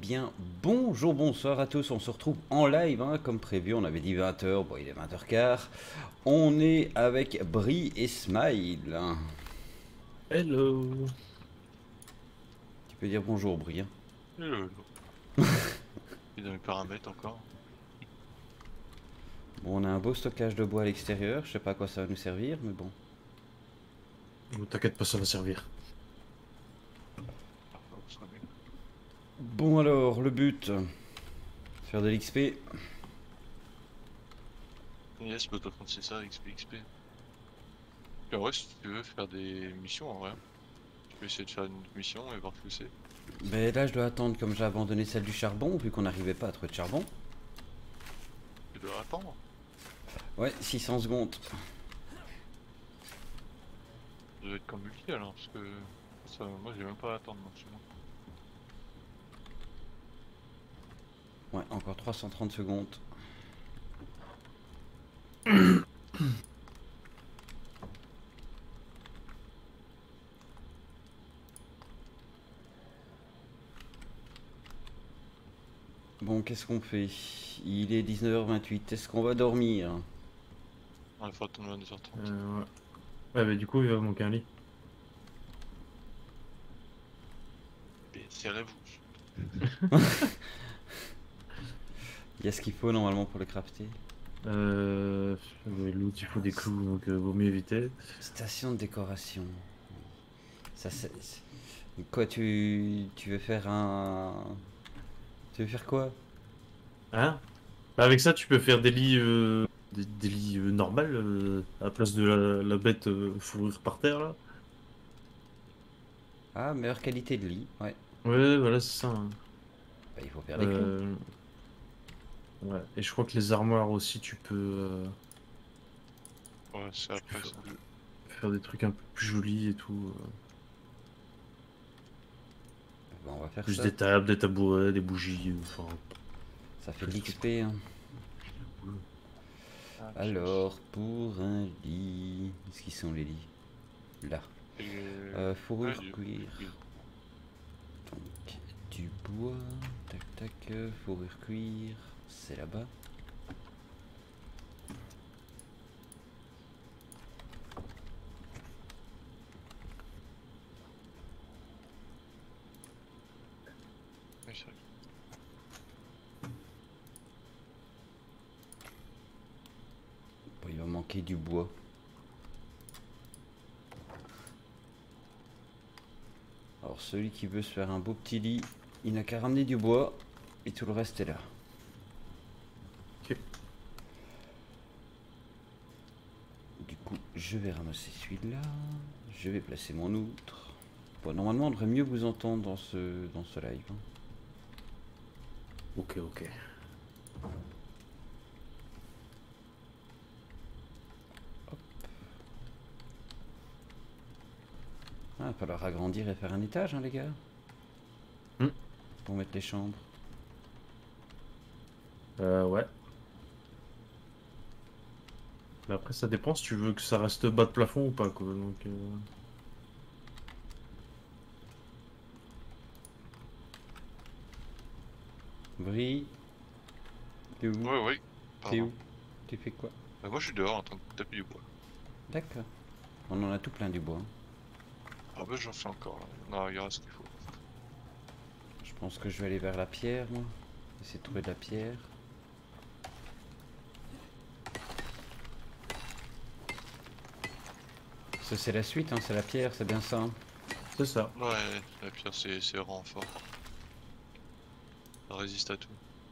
bien, bonjour, bonsoir à tous, on se retrouve en live, hein, comme prévu, on avait dit 20h, bon il est 20h15, on est avec Bri et Smile. Hello. Tu peux dire bonjour Bri, hein. Hello, hello. Et dans mes paramètres encore. Bon, on a un beau stockage de bois à l'extérieur, je sais pas à quoi ça va nous servir, mais bon. T'inquiète pas, ça va servir. Ah, ça sera bien. Bon alors, le but, faire de l'XP. Yes, bah, toi, c'est ça, XP, XP. Puis en vrai, si tu veux faire des missions, en vrai, tu peux essayer de faire une mission et voir ce que c'est. Mais là je dois attendre, comme j'ai abandonné celle du charbon, vu qu'on n'arrivait pas à trouver de charbon. Tu dois attendre. Ouais, 600 secondes. Ça doit être comme multi alors, parce que ça, moi, j'ai même pas à attendre, moi, chez moi. Ouais, encore 330 secondes. Bon, qu'est-ce qu'on fait? Il est 19h28, est-ce qu'on va dormir? On va faire attendre à 2h30. Ouais. Ouais, bah du coup, il va manquer un lit. Et serrez-vous. Il y a ce qu'il faut normalement pour le crafter. L'autre, il faut des clous, donc vaut mieux éviter. Station de décoration. Ça, quoi, tu veux faire un... Tu veux faire quoi? Hein? Bah, avec ça, tu peux faire des lits, des lits normales, à la place de la bête fourrure par terre, là. Ah, meilleure qualité de lit, ouais. Ouais, voilà, c'est ça, hein. Bah, il faut faire des clous. Euh, ouais. Et je crois que les armoires aussi, Ouais, c'est tu peux après ça. faire des trucs un peu plus jolis et tout. Bah, on va faire Plus ça. des tables, des tabourets, des bougies, enfin, Ça fait de plus de trucs. l'XP, hein. Cool. Ah, pièce. Alors, pour un lit... Est-ce qu'ils sont les lits? Là. Et... Ouais, Fourrure cuir. oui. Donc, du bois. Tac, tac. Fourrure cuir. C'est là-bas. Oui, c'est vrai. Bon, il va manquer du bois. Alors celui qui veut se faire un beau petit lit, il n'a qu'à ramener du bois et tout le reste est là. Ok. Du coup, je vais ramasser celui-là. Je vais placer mon outre. Bon, normalement, on devrait mieux vous entendre dans ce live, hein. Ok, ok. Ah, il va falloir agrandir et faire un étage, hein, les gars. Hmm. Pour mettre les chambres. Ouais. Mais après, ça dépend si tu veux que ça reste bas de plafond ou pas, quoi. Donc, Bri, t'es où? Ouais, ouais, T'es pardon. où? Tu fais quoi? Bah, moi, je suis dehors en train de taper du bois. D'accord. On en a tout plein du bois, hein. Ah bah j'en fais encore là. Non, il y aura ce qu'il faut. Je pense que je vais aller vers la pierre, moi. Essayer de trouver de la pierre. Ça, c'est la suite, hein, c'est la pierre, c'est bien ça, hein. c'est ça. Ouais, la pierre c'est vraiment fort. Ça résiste à tout.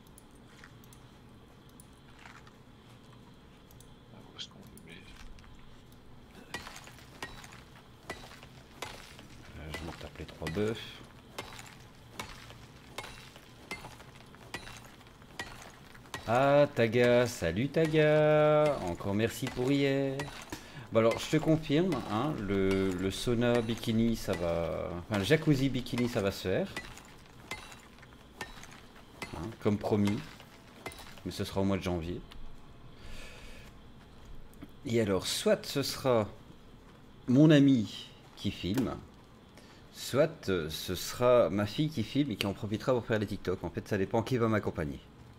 Ah, où est-ce qu'on le met? Je me tape les 3 bœufs. Ah, Taga, salut Taga. Encore merci pour hier. Bon alors, je te confirme, hein, le sauna bikini, ça va... Enfin, le jacuzzi bikini, ça va se faire. Hein, comme promis. Mais ce sera au mois de janvier. Et alors, soit ce sera mon ami qui filme, Soit ce sera ma fille qui filme et qui en profitera pour faire les TikTok. En fait, ça dépend qui va m'accompagner.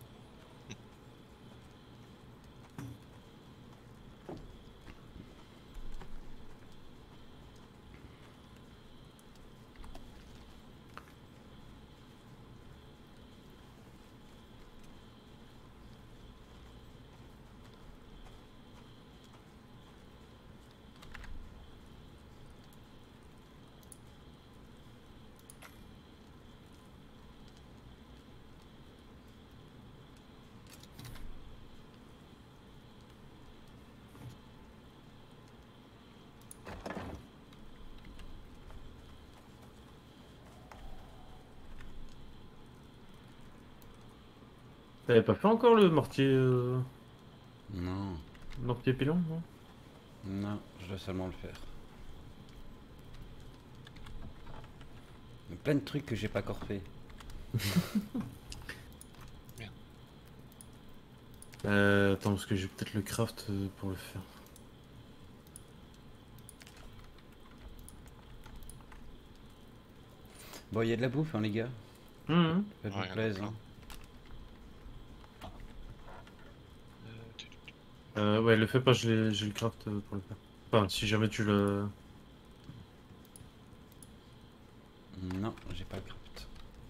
T'avais pas fait encore le mortier, Non, mortier pilon, non? non, je dois seulement le faire. Il y a plein de trucs que j'ai pas encore fait. Attends, parce que j'ai peut-être le craft pour le faire. Bon, il y a de la bouffe, hein, les gars. Mhm. Faites vous Ouais, y en a plaise. plein. Hein. Ouais, le fais pas, j'ai le craft pour le faire. Enfin, si jamais tu le... Non, j'ai pas le craft.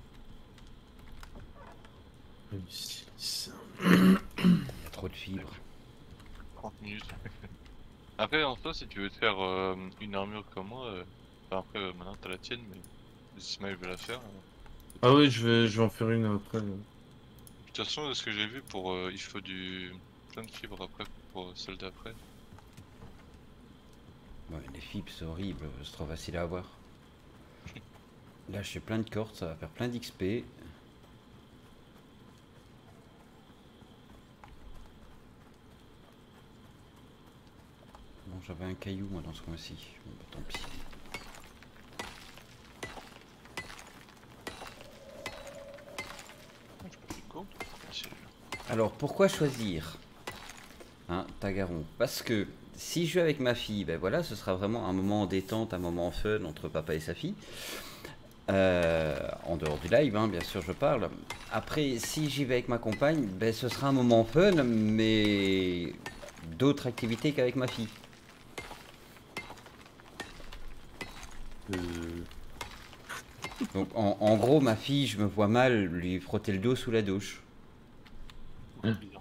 Silice. Il y a trop de fibres. 30 minutes. Après, en soi, si tu veux te faire une armure comme moi, enfin, après, maintenant t'as la tienne, mais si Smile veut la faire. Ah oui, je vais en faire une après. De toute façon, de ce que j'ai vu, il faut plein de fibres après pour celle d'après. Ouais, les fibres, c'est horrible, c'est trop facile à avoir. Là, j'ai plein de cordes, ça va faire plein d'XP. Bon, j'avais un caillou, moi, dans ce coin-ci. Bon, bah, tant pis. Je peux faire une courbe. Alors, pourquoi choisir hein, Tagaron? Parce que si je joue avec ma fille, ben voilà, ce sera vraiment un moment en détente, un moment fun entre papa et sa fille. En dehors du live, hein, bien sûr, je parle. Après, si j'y vais avec ma compagne, ben, ce sera un moment fun, mais d'autres activités qu'avec ma fille. Donc, en gros, ma fille, je me vois mal lui frotter le dos sous la douche. Bizarre.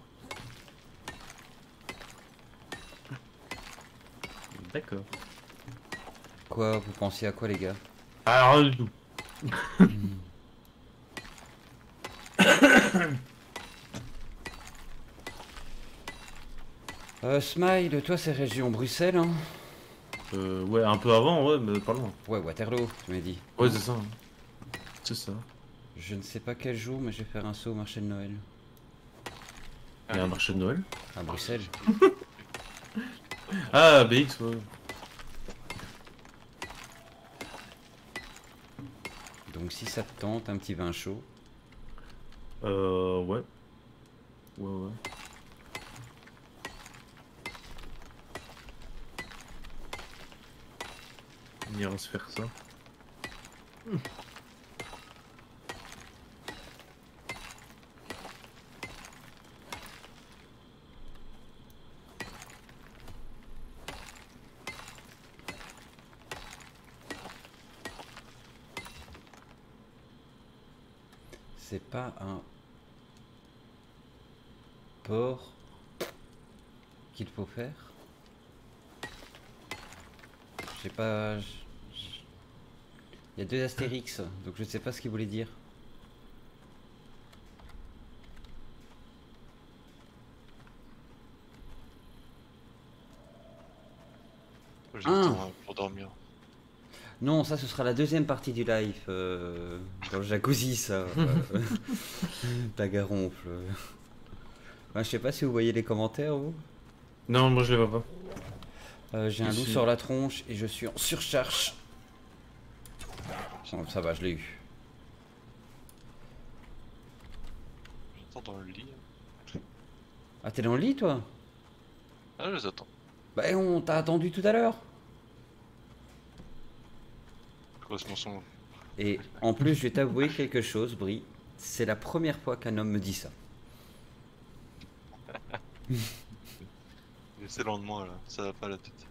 D'accord. Quoi, vous pensez à quoi, les gars? Alors, du tout. Smile, toi, c'est région Bruxelles, hein? Ouais, un peu avant, ouais, mais pas loin. Ouais, Waterloo, tu m'as dit. Ouais, c'est ça. Hein. C'est ça. Je ne sais pas quel jour, mais je vais faire un saut au marché de Noël. Il y a un marché de Noël. À Bruxelles. Ah, BX, ouais. Donc si ça te tente, un petit vin chaud. Ouais. Ouais, ouais. On ira se faire ça. C'est pas un port qu'il faut faire. Je sais pas. Il y a deux astérix, donc je ne sais pas ce qu'il voulait dire. J'attends pour dormir. Non, ça ce sera la deuxième partie du live. Dans le jacuzzi, ça. Tagaronfle. Ouais, je sais pas si vous voyez les commentaires, vous. Non, moi je les vois pas. J'ai un loup Ici. sur la tronche et je suis en surcharge. Bon, ça va, je l'ai eu. J'attends dans le lit. Ah, t'es dans le lit, toi? Ah, je les attends. Bah, on t'a attendu tout à l'heure. Grosse mention. Et en plus, je vais t'avouer quelque chose, Brie. C'est la première fois qu'un homme me dit ça. C'est le lendemain là, ça va pas la tête.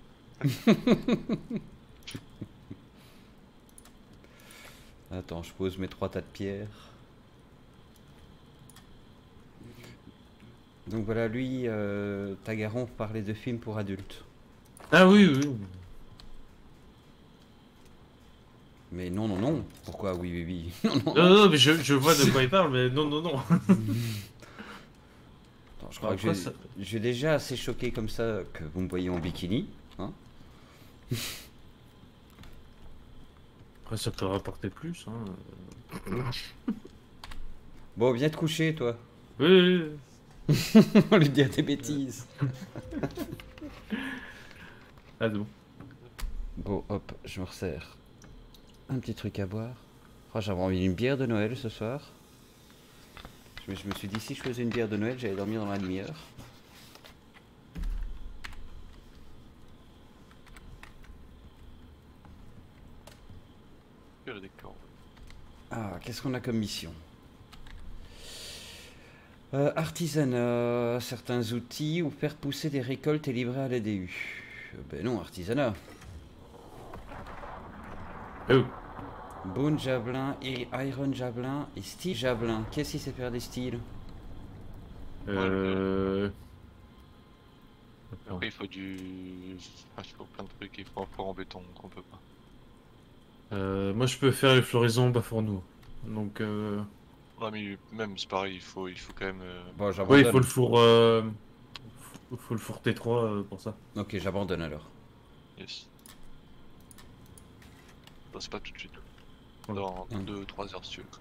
Attends, je pose mes 3 tas de pierres. Donc voilà, lui, Tagaron parlait de films pour adultes. Ah oui, oui. Mais non, non, non. Pourquoi oui, oui, oui. Non, non, Non, non. non, mais je vois de quoi il parle, mais non, non, non. Attends, je crois Après, que j'ai déjà assez choqué comme ça que vous me voyez en bikini. Hein. Après, ça peut rapporter plus. Hein. Bon, viens te coucher, toi. Oui, oui, oui. On lui dire des bêtises. Ah bon. Bon, hop, je me resserre. Un petit truc à boire. Oh, j'avais envie d'une bière de Noël ce soir. Je me suis dit, si je faisais une bière de Noël, j'allais dormir dans la demi-heure. Quel décor. Ah, qu'est-ce qu'on a comme mission? Artisanat, certains outils ou faire pousser des récoltes et livrer à l'ADU. Ben non, artisanat. Oh. Bone javelin, iron javelin et steel javelin. Qu'est-ce qu'il sait faire des styles? Attends. Après il faut du... Ah, il faut plein de trucs, il faut un fort en béton, donc on peut pas. Moi, je peux faire les floraisons bas fourneau. Donc, Non mais même c'est pareil, il faut quand même... Bon, ouais, il faut j'abandonne. le four, faut le four T3 pour ça. Ok, j'abandonne alors. Yes. Bah, c'est pas tout de suite. Ouais. Dans Mm. 2-3 heures si tu veux.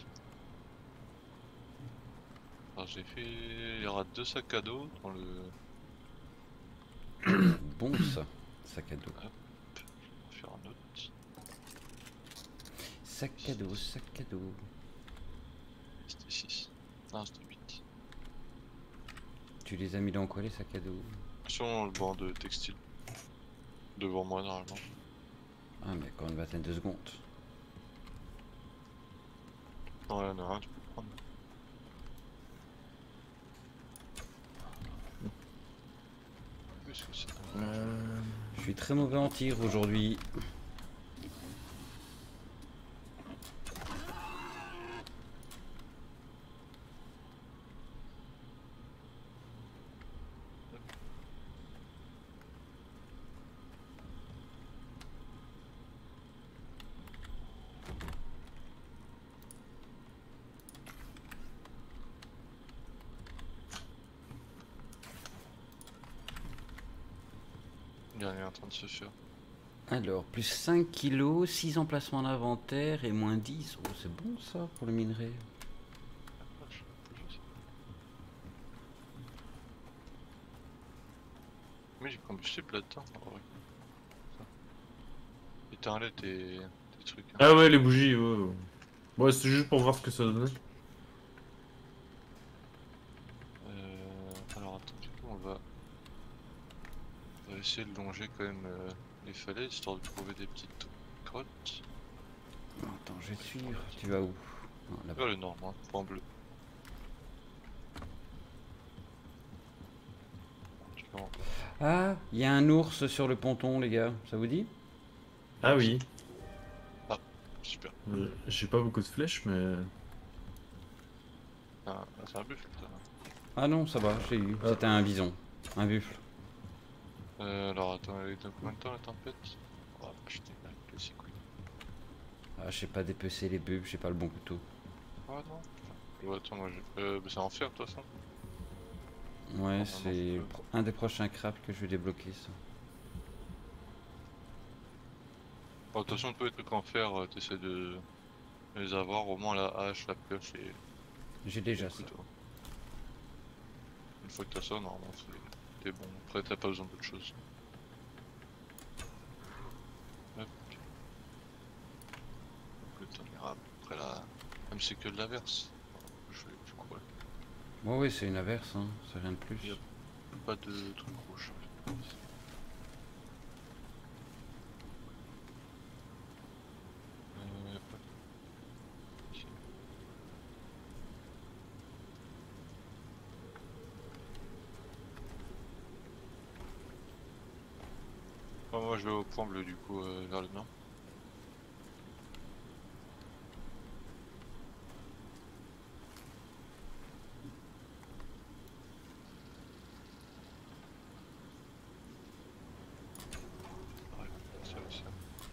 Alors j'ai fait... Il y aura 2 sacs à dos dans le... Bon ça, sac à dos. On va faire un autre. Sac à dos, sac à dos. C'était 6. Non c'était 8. Tu les as mis dans quoi les sacs à dos? Sur le banc de textile. Devant moi normalement. Ah mais encore une vingtaine de secondes. Non, il y en a un, tu peux prendre. Qu'est-ce que c'est? Je suis très mauvais en tir aujourd'hui. Il y en a un en train de se faire. Alors, plus 5 kilos, 6 emplacements d'inventaire et moins 10. Oh, c'est bon ça pour le minerai. Mais j'ai combustible là-dedans. En vrai. Éteins-les tes trucs. Hein. Ah ouais, les bougies, ouais. Ouais, c'est juste pour voir ce que ça donnait. Alors attends, du coup on va essayer de longer quand même les falaises histoire de trouver des petites grottes. Attends, je vais te suivre. Tu vas où? Non, là-bas. Vers le nord, hein, point bleu. Je commence. Ah, il y a un ours sur le ponton, les gars. Ça vous dit? Ah oui. Super. J'ai pas beaucoup de flèches, mais... Ah, c'est un buffle ça. Ah non, ça va, j'ai eu. C'était un bison. Un buffle. Alors attends, elle est dans combien de temps la tempête? Oh putain, classique oui. Ah, je sais pas dépecer les buffles, j'ai pas le bon couteau. Oh non. Ouais, attends, moi j'ai... bah c'est en fer de toute façon. Ouais, non, c'est je peux. un des prochains crafts que je vais débloquer, ça. Bon, de toute façon, tous les trucs en fer, t'essaies de les avoir, au moins la hache, la pioche et J'ai déjà le ça. couteau. Une fois que t'as ça, normalement t'es bon. Après t'as pas besoin d'autre chose. Hop. Donc le temps ira. Après là, même c'est que de l'averse. Je crois. Bon, oui, c'est une averse, hein. C'est rien de plus. Yep. Pas de truc rouge. moi je vais au point bleu du coup, vers le nord. Ouais, ça aussi.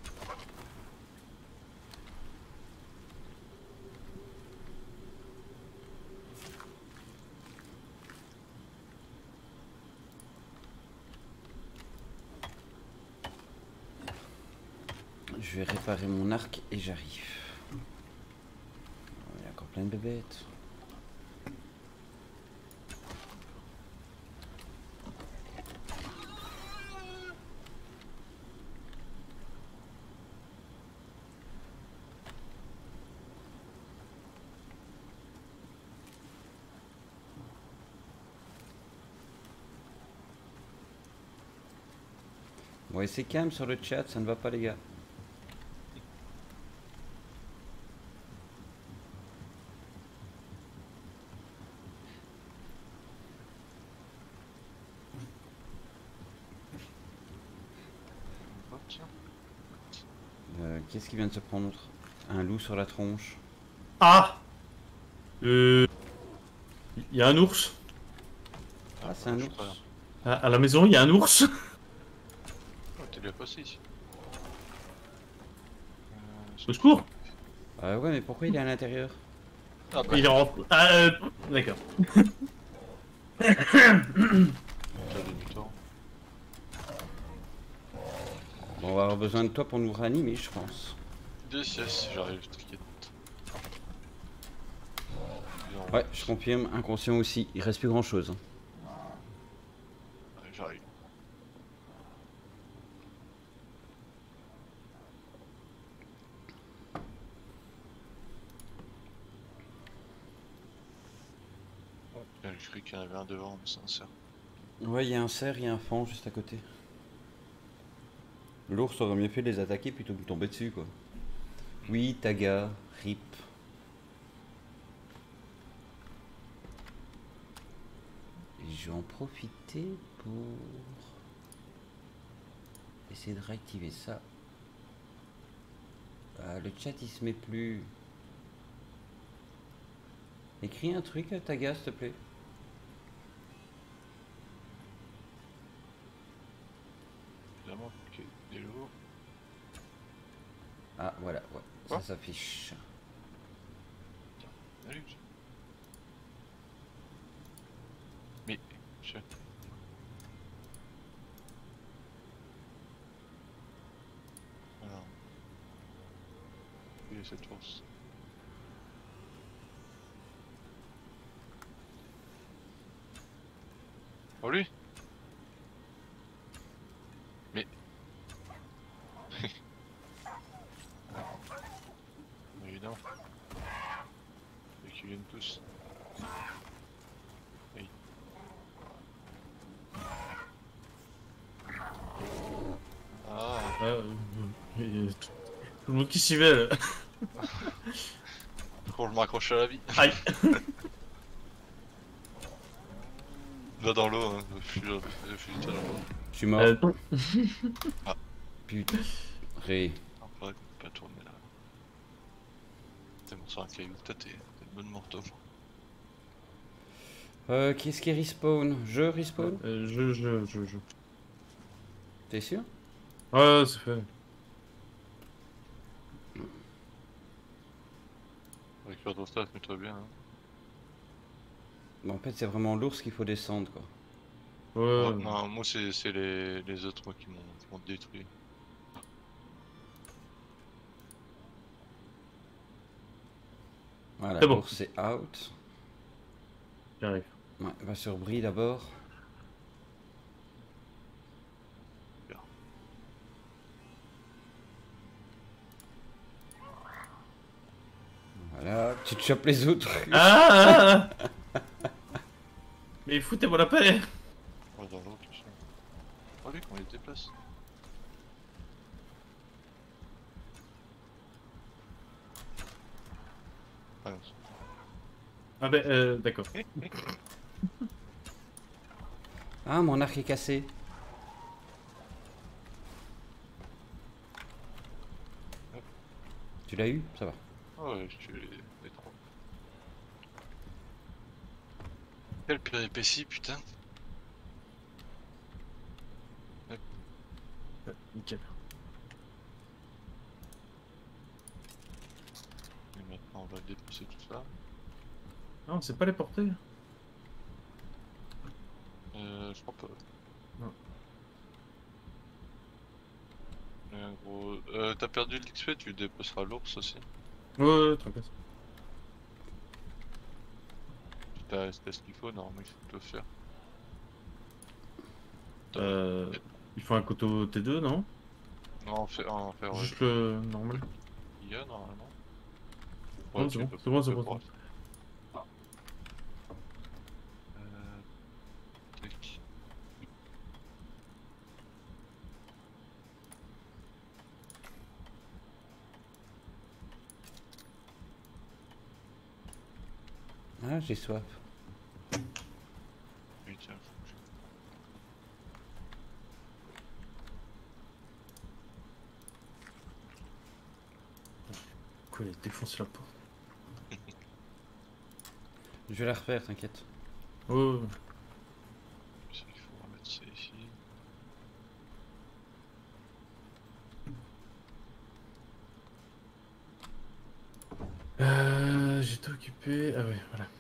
Je vais réparer mon arc et j'arrive. Il y a encore plein de bébêtes. Ouais, c'est calme sur le chat, ça ne va pas les gars. Hop, tiens. Qu'est-ce qui vient de se prendre? Un loup sur la tronche. Ah Il y a un ours. Ah, c'est un je ours. crois. À la maison, il y a un ours. Oh, t'es bien passé ici. Au secours. Ouais, mais pourquoi il est à l'intérieur? Ah bah, Il est rentré. D'accord. t'as du temps. Bon, on va avoir besoin de toi pour nous ranimer, je pense. Yes, j'arrive, t'inquiète. Ouais, je confirme, inconscient aussi, il reste plus grand chose. Ouais, j'arrive. J'ai cru qu'il y en avait un devant, mais c'est un cerf. Ouais, il y a un cerf, il y a un fan juste à côté. L'ours aurait mieux fait de les attaquer plutôt que de tomber dessus, quoi. Oui, Taga, RIP. Et je vais en profiter pour essayer de réactiver ça. Le chat il se met plus. Écris un truc, Taga, s'il te plaît. Évidemment, ok, des lots. Ah, voilà, ouais, Quoi ça s'affiche. Salut. Mais, je... Alors... Il y a cette force. Oh lui. Mais... Évidemment. Et qu'ils viennent tous. Oui. Ah, Tout le monde qui s'y met. Là. faut que je m'accroche à la vie. Aïe. Va dans l'eau, hein. Je suis dans l'eau. Je suis mort. Putain. Ré. On pourrait pas tourner là. T'es mort sur un caillou, toi t'es une bonne morto. Qui est-ce qui respawn? Je respawn? Je. T'es sûr? Ouais, c'est fait. Récupère ton stuff, mets-toi bien. Hein. Bon, en fait, c'est vraiment l'ours qu'il faut descendre, quoi. Ouais. Non, moi c'est les autres moi, qui m'ont détruit. Voilà, C'est bon. l'ours c'est out. J'arrive. Ouais, va sur Brie d'abord. Bien. Voilà, tu te chopes les autres. Ah Mais foutez-moi la paix. Ouais, dans l'autre, tu sais. Oh lui, qu'on les déplace. Ah non, Ah ben, d'accord. Ah, mon arc est cassé. Tu l'as eu? Ça va. Ah ouais, je tue les trois. Quelle péripétie, putain. Ouais, nickel. Et maintenant, on va dépousser tout ça. Non, c'est pas les portées. Je crois pas. Non. Gros, t'as perdu l'XP, tu déposeras l'ours aussi. Ouais, t'inquiète. Si t'as ce qu'il faut, normalement il faut le faire. Euh, il faut un couteau T2, non? Non, en faire ouais. Juste le normal. Il y a normalement. Ouais, Non, c'est tu bon, peux c'est bon, c'est le bon. voir. Tac. Ah, j'ai soif. Oui, tiens, faut que Quoi, il défonce la porte. Je vais la refaire, t'inquiète. Ouais, ouais, ouais. il faut remettre ça ici. J'étais occupé. Ah ouais, voilà.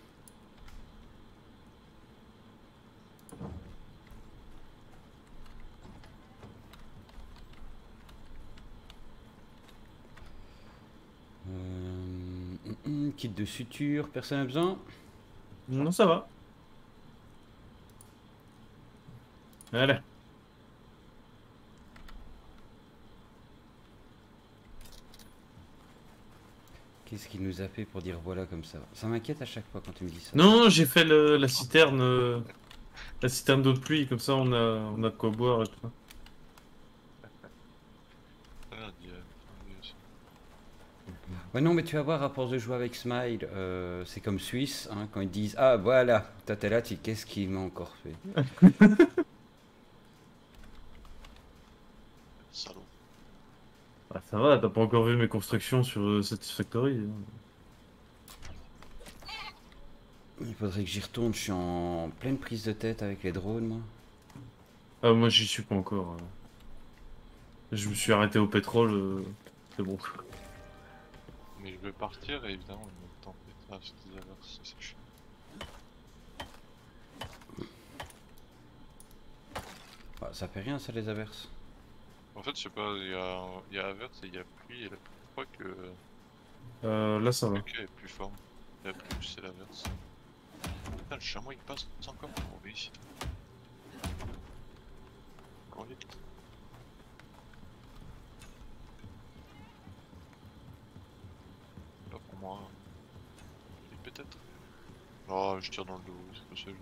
Kit de suture, personne n'a besoin? Non, ça va. Voilà. Qu'est-ce qu'il nous a fait pour dire voilà comme ça? Ça m'inquiète à chaque fois quand tu me dis ça. Non, j'ai fait la citerne d'eau de pluie, comme ça on a de quoi boire et tout. Ah merde, il y a un aussi. Ouais, non, mais tu vas voir, à force de jouer avec Smile, c'est comme Suisse, hein, quand ils disent ah voilà, toi t'es là, tu dis, qu'est-ce qu'il m'a encore fait? Salaud. Ah, ça va, t'as pas encore vu mes constructions sur Satisfactory, hein. Il faudrait que j'y retourne, je suis en pleine prise de tête avec les drones, moi. Ah, moi j'y suis pas encore. Je me suis arrêté au pétrole, c'est bon. Mais je vais partir et évidemment, il me tente c'est des averses, c'est chiant. Bah, ça fait rien, ça, les averses. En fait, je sais pas, il y a averse et il y a pluie, et la pluie, je crois que Là ça va. le cas est plus fort. La pluie, c'est l'averse. Putain, le chameau il passe encore pour ici. Encore vite. Pas pour moi. Et peut-être. Oh, je tire dans le dos, c'est pas ça.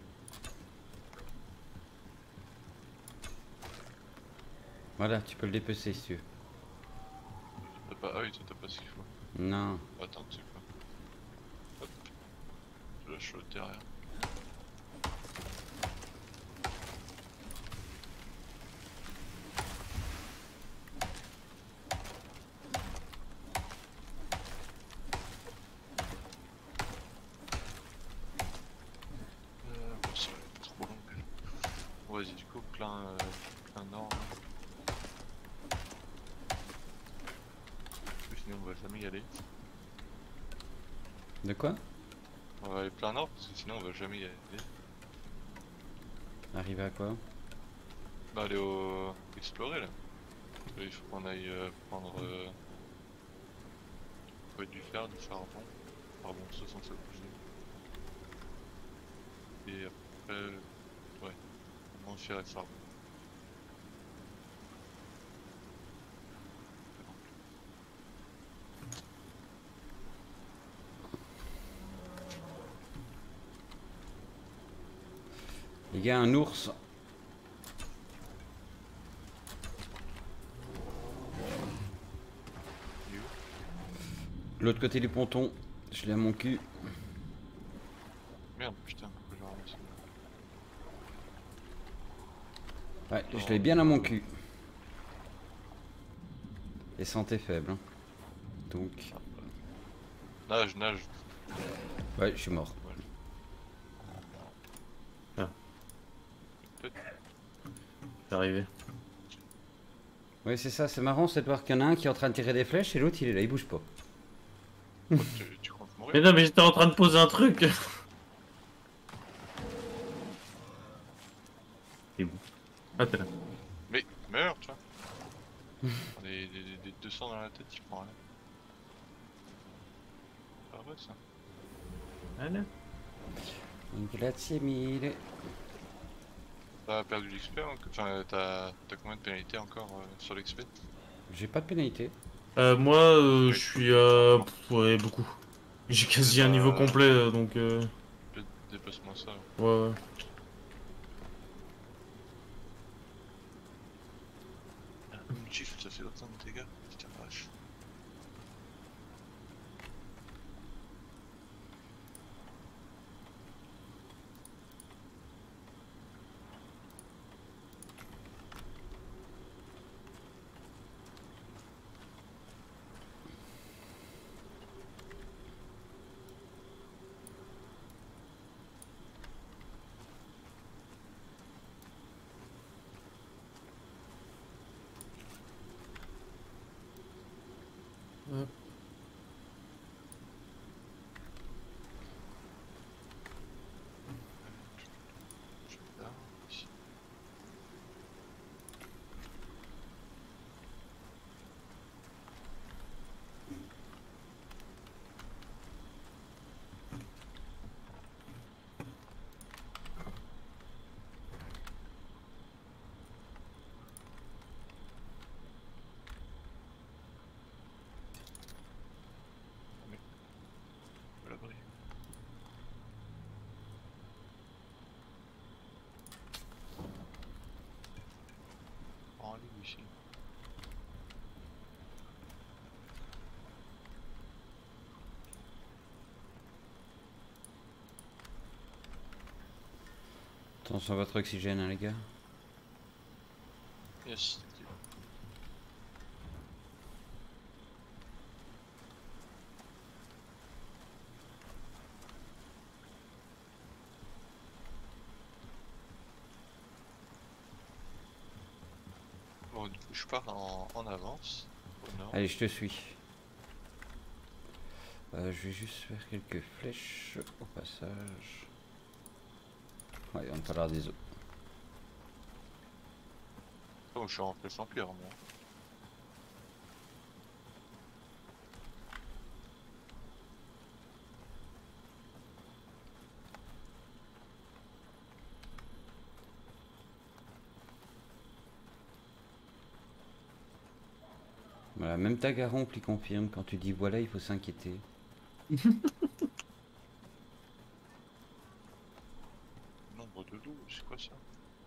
Voilà, tu peux le dépecer si tu veux. T'as pas. Ah oui, toi t'as pas ce qu'il faut. Non. Attends, tu sais quoi. Hop. Je lâche le derrière. Bon, ça va être trop long. Vas-y, du coup, plein nord. Parce que sinon, on va jamais y aller. De quoi? On va aller plein nord parce que sinon, on va jamais y aller. Arriver à quoi? Bah, aller explorer là. Il faut qu'on aille prendre. Faut du fer, du charbon. Charbon, de toute façon, ça bouge. Et après. Ouais. On va faire le charbon. Les gars, un ours. Il est où? De l'autre côté du ponton. Je l'ai à mon cul. Merde, putain, faut que je ramasse. Ouais, je l'ai bien à mon cul. Et santé faible. Hein. Donc, Nage, nage. ouais, je suis mort. C'est arrivé. Ouais, c'est ça, c'est marrant, c'est de voir qu'il y en a un qui est en train de tirer des flèches et l'autre il est là, il bouge pas. Tu comptes Mais mourir? non, mais j'étais en train de poser un truc. C'est bon. Ah, t'es là. Mais meurs, tu vois. Des 200 dans la tête, tu prends rien. C'est pas vrai ça. Allez. Grazie mille. T'as perdu l'XP, enfin t'as combien de pénalités encore sur l'XP? J'ai pas de pénalité. Moi, je suis ouais, beaucoup. J'ai quasi un niveau complet, donc Dépasse-moi ça. ouais, ouais. Une gifle, ça fait autant de dégâts. Putain vache. Hop. Je suis là, ici. Mais, à l'abri. En ligne ici. Attention à votre oxygène, hein, les gars. Yes. Bon, du coup, je pars en avance, au nord. Allez, je te suis. Je vais juste faire quelques flèches au passage. Ouais, on parlera des eaux. Oh, je suis en flèche empire, moi. Voilà, même Tagaron il confirme, quand tu dis voilà, il faut s'inquiéter. Nombre de loups, c'est quoi ça?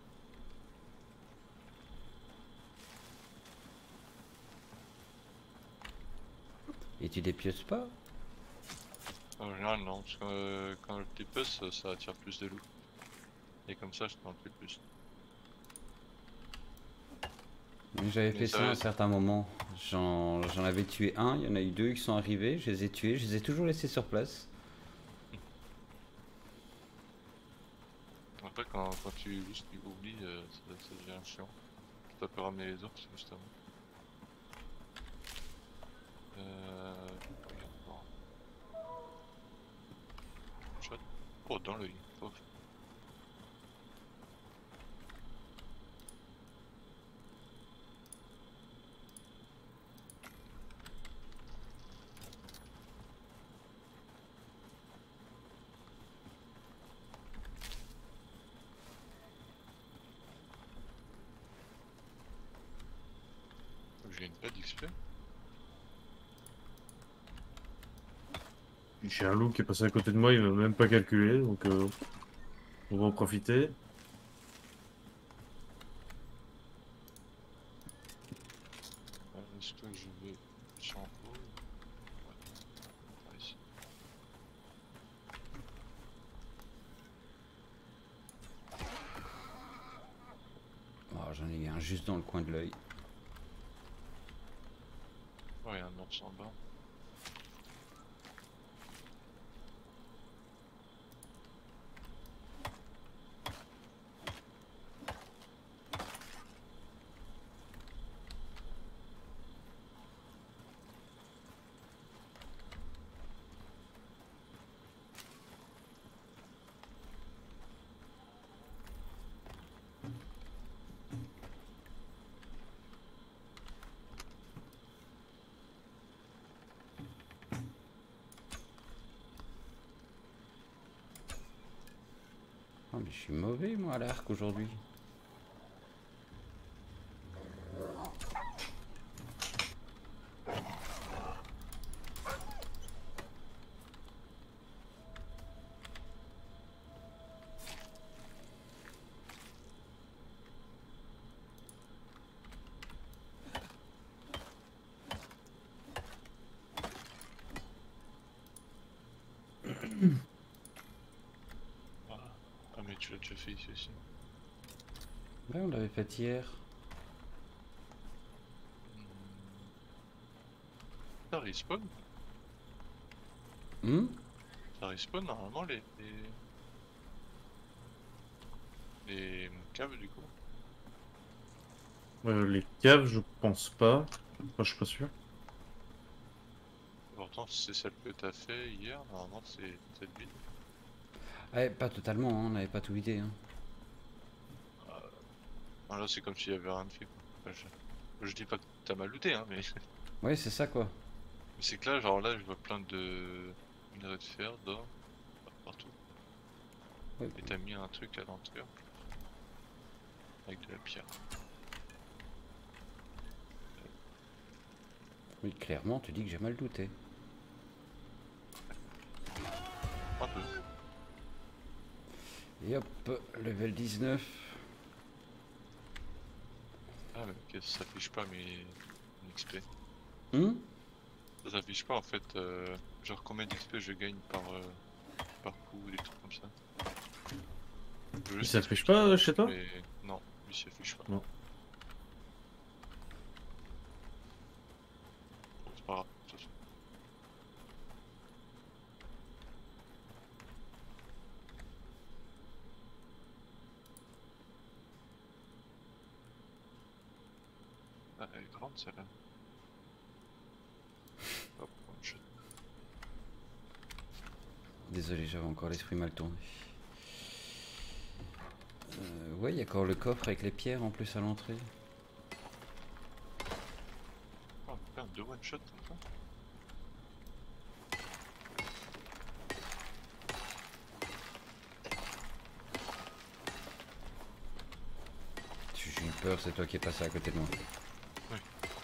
Et tu dépioces pas? En général, non, parce que quand je dépece, ça attire plus de loups. Et comme ça, je t'en fais plus. J'avais Mais fait ça ça à va- un certain moment. J'en avais tué un, il y en a eu deux qui sont arrivés, je les ai tués, je les ai toujours laissés sur place. Après, quand tu juste tu oublies, ça devient chiant. Ça peut ramener les autres, justement. Regarde voir. Shot. Oh, dans l'œil. Oh. J'ai une paix d'XP. J'ai un loup qui est passé à côté de moi, il m'a même pas calculé, donc on va en profiter. Est-ce que je vais sur en haut? Ouais, par ici. Oh, j'en ai eu un juste dans le coin de l'œil. Oh, il y a un ours en bas. Oh, mais je suis mauvais, moi, à l'arc aujourd'hui. Ah, mais tu l'as déjà fait ici aussi. Ouais, on l'avait fait hier. Ça respawn? Hmm. Ça respawn normalement les caves du coup. Les caves, je pense pas. Enfin, je suis pas sûr. Pourtant, si c'est celle que t'as fait hier, normalement c'est cette ville. Ouais, pas totalement, hein, on n'avait pas tout vidé. Hein. Ah, là, c'est comme s'il y avait rien de fait quoi. Enfin, je dis pas que t'as mal looté, hein, mais, Ouais, c'est ça, quoi. mais c'est que là, genre là, je vois plein de minerais de fer, d'or, partout. Ouais, Et t'as mis un truc à l'entrée avec de la pierre. oui, clairement, tu dis que j'ai mal douté. Un peu. Et hop, level 19. Ah, mais ok, ça s'affiche pas mes XP. Hmm. Ça s'affiche pas en fait, genre combien d'XP je gagne par coup, des trucs comme ça. Je veux Il juste s'affiche expliquer, pas chez toi? mais non, il s'affiche pas. Non. Bon, c'est pas grave, de toute façon. Ah, elle est grande celle-là. Hop, one shot. Désolé, j'avais encore l'esprit mal tourné. Ouais, il y a encore le coffre avec les pierres en plus à l'entrée. Oh putain, 2 one shot comme ça. J'ai eu peur, c'est toi qui es passé à côté de moi. Oui.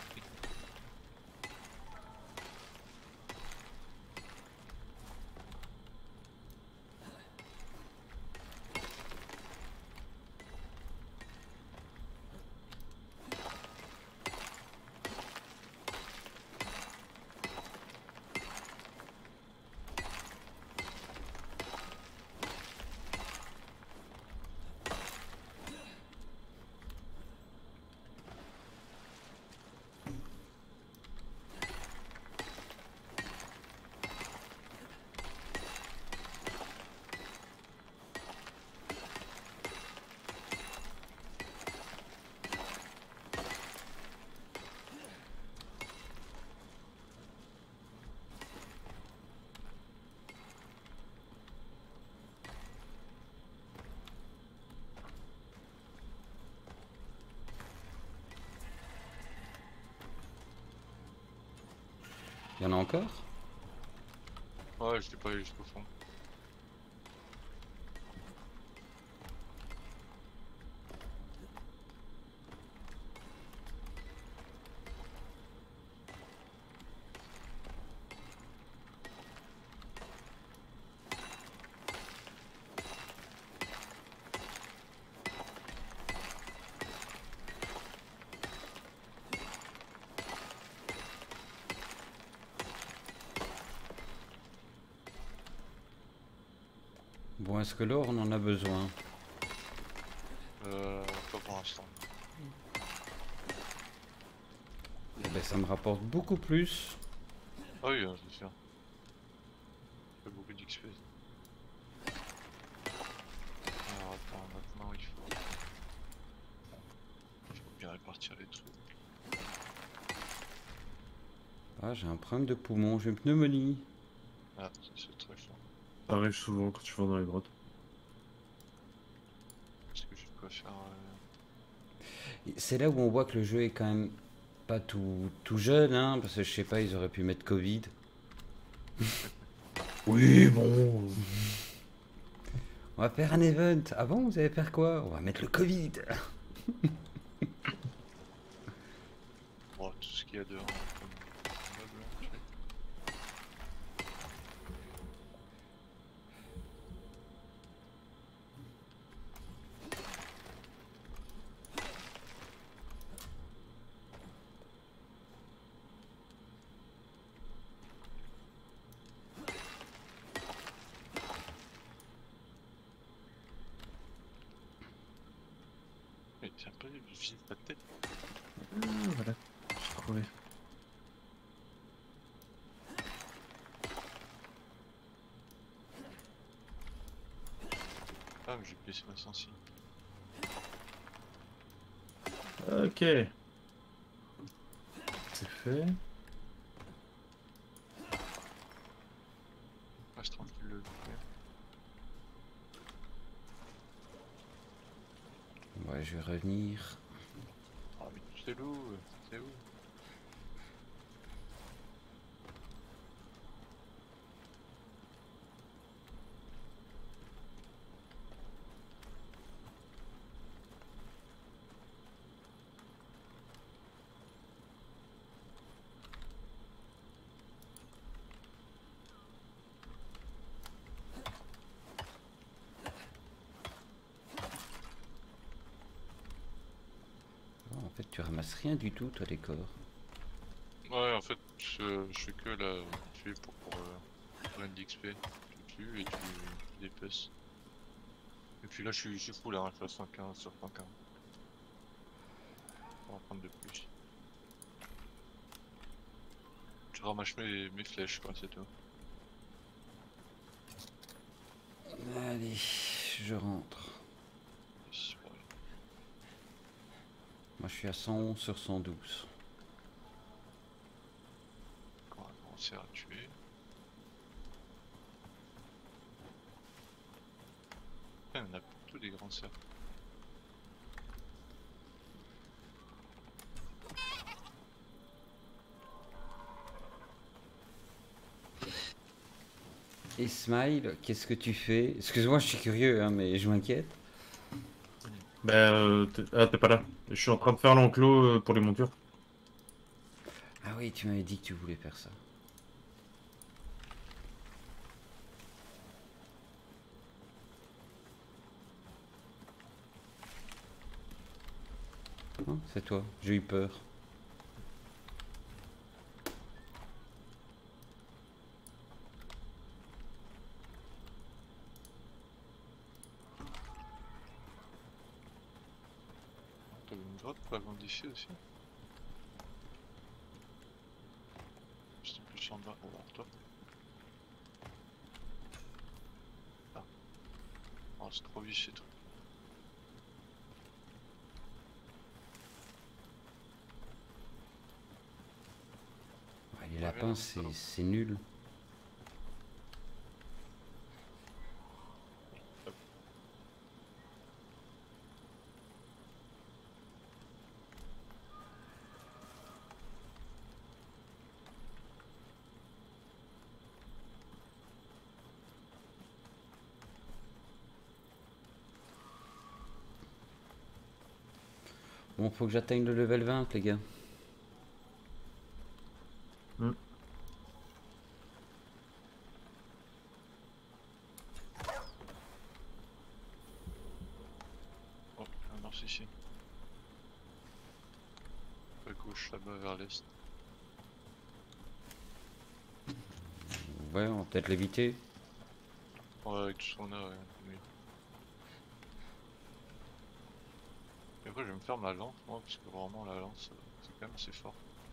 Il y en a encore? Ouais, je l'ai pas allé jusqu'au fond. Bon, est-ce que l'or, on en a besoin? Pas pour l'instant. Eh ben, ça me rapporte beaucoup plus. Ah oui, c'est sûr. Pas beaucoup d'XP. Alors attends, maintenant il faut bien répartir les trucs. Ah, j'ai un problème de poumon, j'ai une pneumonie. Ah, c'est ce truc là. Ça arrive souvent quand tu vas dans les grottes. Est-ce que je peux faire C'est là où on voit que le jeu est quand même pas tout jeune, hein, parce que je sais pas, ils auraient pu mettre Covid. Oui, bon. On va faire un event. Ah bon, vous allez faire quoi? On va mettre le Covid. Bon, tout ce qu'il y a dehors comme meuble, hein, tu sais. Mais tiens pas, visite pas de tête. Voilà, j'ai trouvé. Ah, mais j'ai blessé ma sensi. Ok. C'est fait. Reste tranquille le Ouais, je vais revenir. Ah, mais c'est où? C'est où? Oh, en fait, tu ramasses rien du tout, toi, des corps. Ouais, en fait, je fais que la tuer pour plein d'XP. Tu tues et tu dépèces. Et puis là, je suis full, hein, je suis à 115 sur 115. On va en prendre de plus. Je ramasse mes flèches, quoi, c'est tout. Allez, je rentre. Ouais. Moi, je suis à 111 sur 112. Encore un grand cerf à tuer. Putain, on a plutôt des grands cerfs. Et Smile, qu'est-ce que tu fais? Excuse-moi, je suis curieux, hein, mais je m'inquiète. Bah, t'es pas là. Je suis en train de faire l'enclos pour les montures. Ah oui, tu m'avais dit que tu voulais faire ça. Hein, c'est toi, j'ai eu peur. T'avais une grotte pas loin d'ici aussi. C'était plus en bas. Oh, alors toi. Ah. Oh, c'est trop vite chez toi. Ouais, les Ouais, lapins, non, c'est nul. Bon, faut que j'atteigne le level 20, les gars. Hmm. Oh, un morceau ici. À gauche, là-bas, vers l'est. Ouais, on va peut-être l'éviter. Ouais, avec tout ce qu'on a, ouais. Oui. Et après, je vais me faire ma lance, moi, parce que vraiment, la lance, c'est quand même assez fort.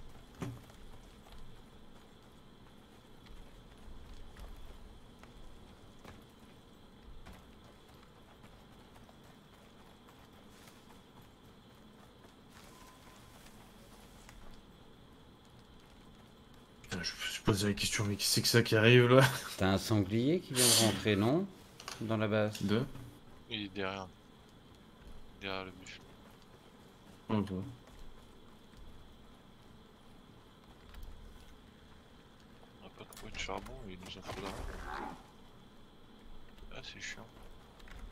Putain, je me suis posé la question, mais qui c'est que ça qui arrive là? T'as un sanglier qui vient de rentrer, non? Dans la base. Deux. Il est derrière. Derrière le buffle. Ok. On a pas trouvé de charbon et il nous en faudra. Ah, c'est chiant.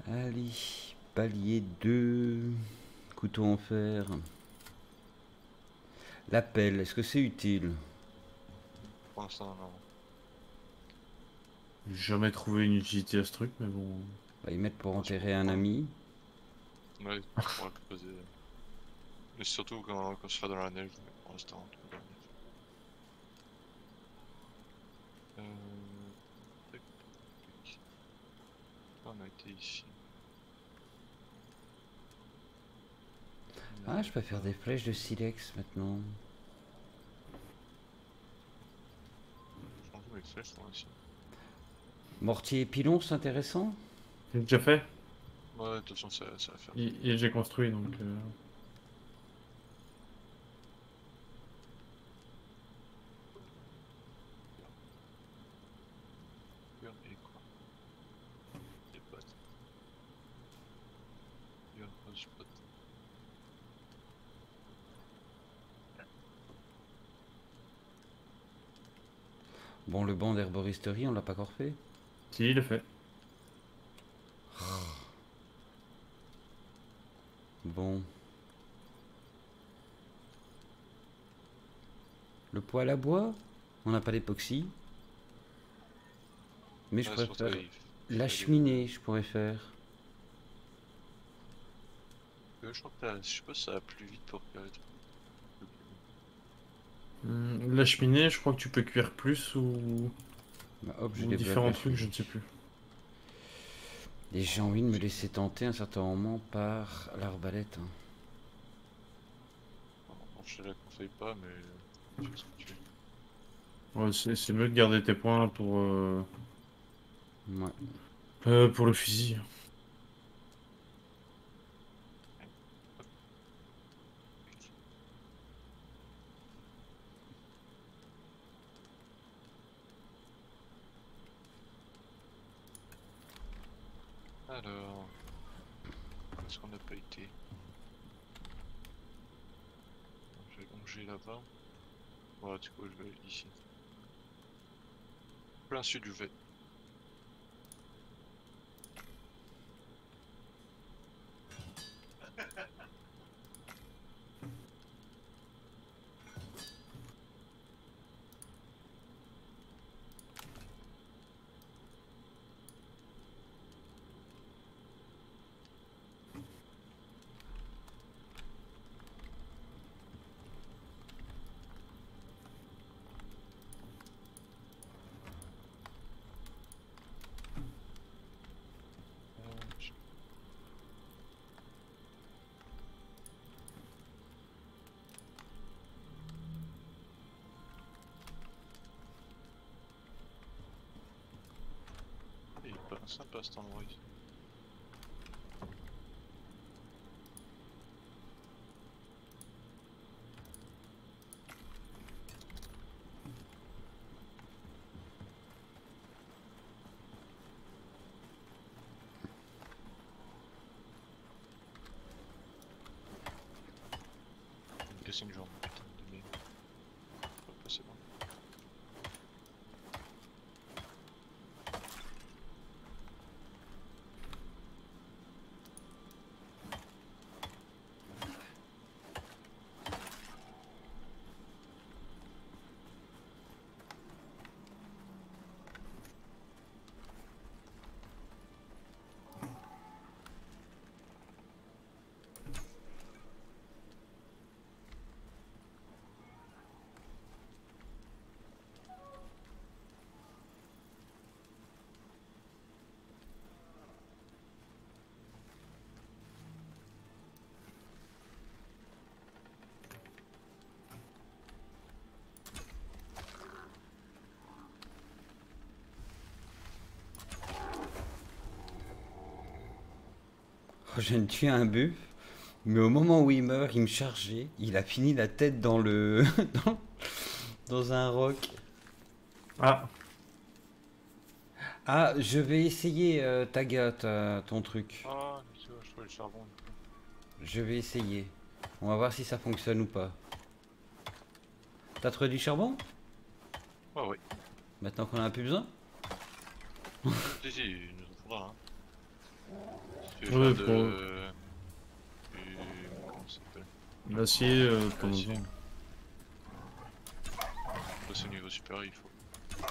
Allez, palier 2, couteau en fer. La pelle, est-ce que c'est utile? Pour l'instant, non. J'ai jamais trouvé une utilité à ce truc, mais bon. On va y mettre pour Ah, je enterrer un comprends. ami. Ouais, tu pourras creuser. Mais surtout quand je serai dans la neige, mais pour l'instant, tout va bien. Tac, tac. On a été ici. Ah, je peux faire des flèches de silex maintenant. Changer mes flèches moi aussi. Mortier et pilon, c'est intéressant. J'ai déjà fait Ouais, de toute façon, ça va faire. et j'ai construit donc. Bien, et quoi? Des potes. Bien, je pote. Bon, le banc d'herboristerie, on l'a pas encore fait. Si, il le fait. Bon. Le poêle à bois, on n'a pas d'époxy. Mais je Ouais, pourrais c'est pour ça faire il la fallait cheminée, je pourrais faire. je crois que je sais pas si ça va plus vite pour faire les trucs. La cheminée, je crois que tu peux cuire plus Bah, hop, je ou débloque différents la trucs, je cheminée. ne sais plus. Et j'ai envie de me laisser tenter à un certain moment par l'arbalète. Hein. Bon, je te la conseille pas, mais tu fais ce que tu veux. Ouais, c'est mieux de garder tes points Ouais. pour le fusil. Alors, où est-ce qu'on n'a pas été? Donc j'ai là-bas. Voilà, du coup, je vais ici. Plein sud du V. Il est pas sympa cet endroit ici. Je vais me casser une jambe, putain de merde. C'est bon. Je viens de tuer un buff, mais au moment où il meurt, il me chargeait. Il a fini la tête dans le. dans, dans un roc. Ah, Ah, je vais essayer, Taga, ton truc. Ah, mais tu vois, je trouvais le charbon. Je vais essayer. On va voir si ça fonctionne ou pas. T'as trouvé du charbon? Ah ouais. Maintenant qu'on en a plus besoin? Si, si, il nous en faudra, hein. Tu fais Ouais, genre pour- comment ça s'appelle? L'acier, t'en as L'acier. besoin. Passer au niveau supérieur, il faut.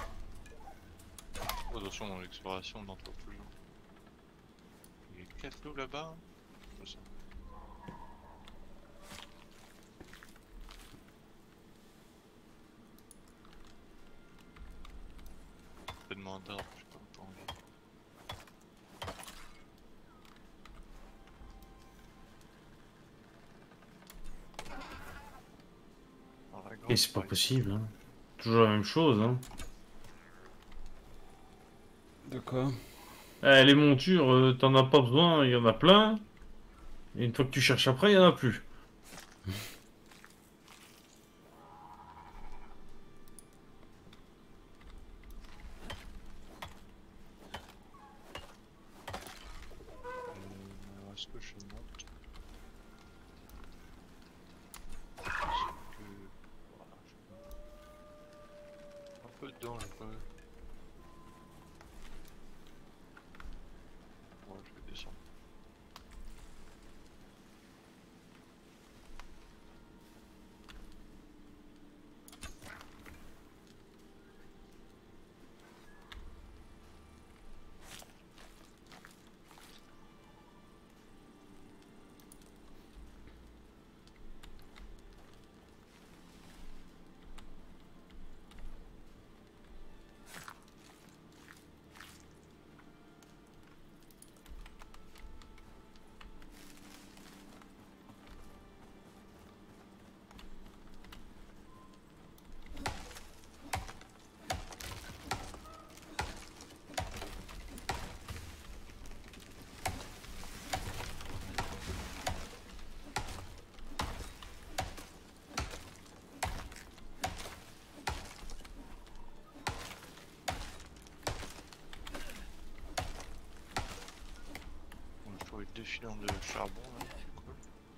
Oh, attention dans l'exploration, dans toi toujours. Il y a 4 loups là-bas. Je sais. Tellement d'arbres, je sais pas où t'en vas. Dans la grande Et c'est pas forêt. possible, hein. Toujours la même chose, hein. De quoi? Les montures, t'en as pas besoin, il y en a plein. Et une fois que tu cherches après, il y en a plus. Alors, est-ce que je monte? Est-ce que... Voilà, je monte. Un peu dangereux. Ouais, je vais descendre. On va trouver 2 filons de charbon là, c'est cool.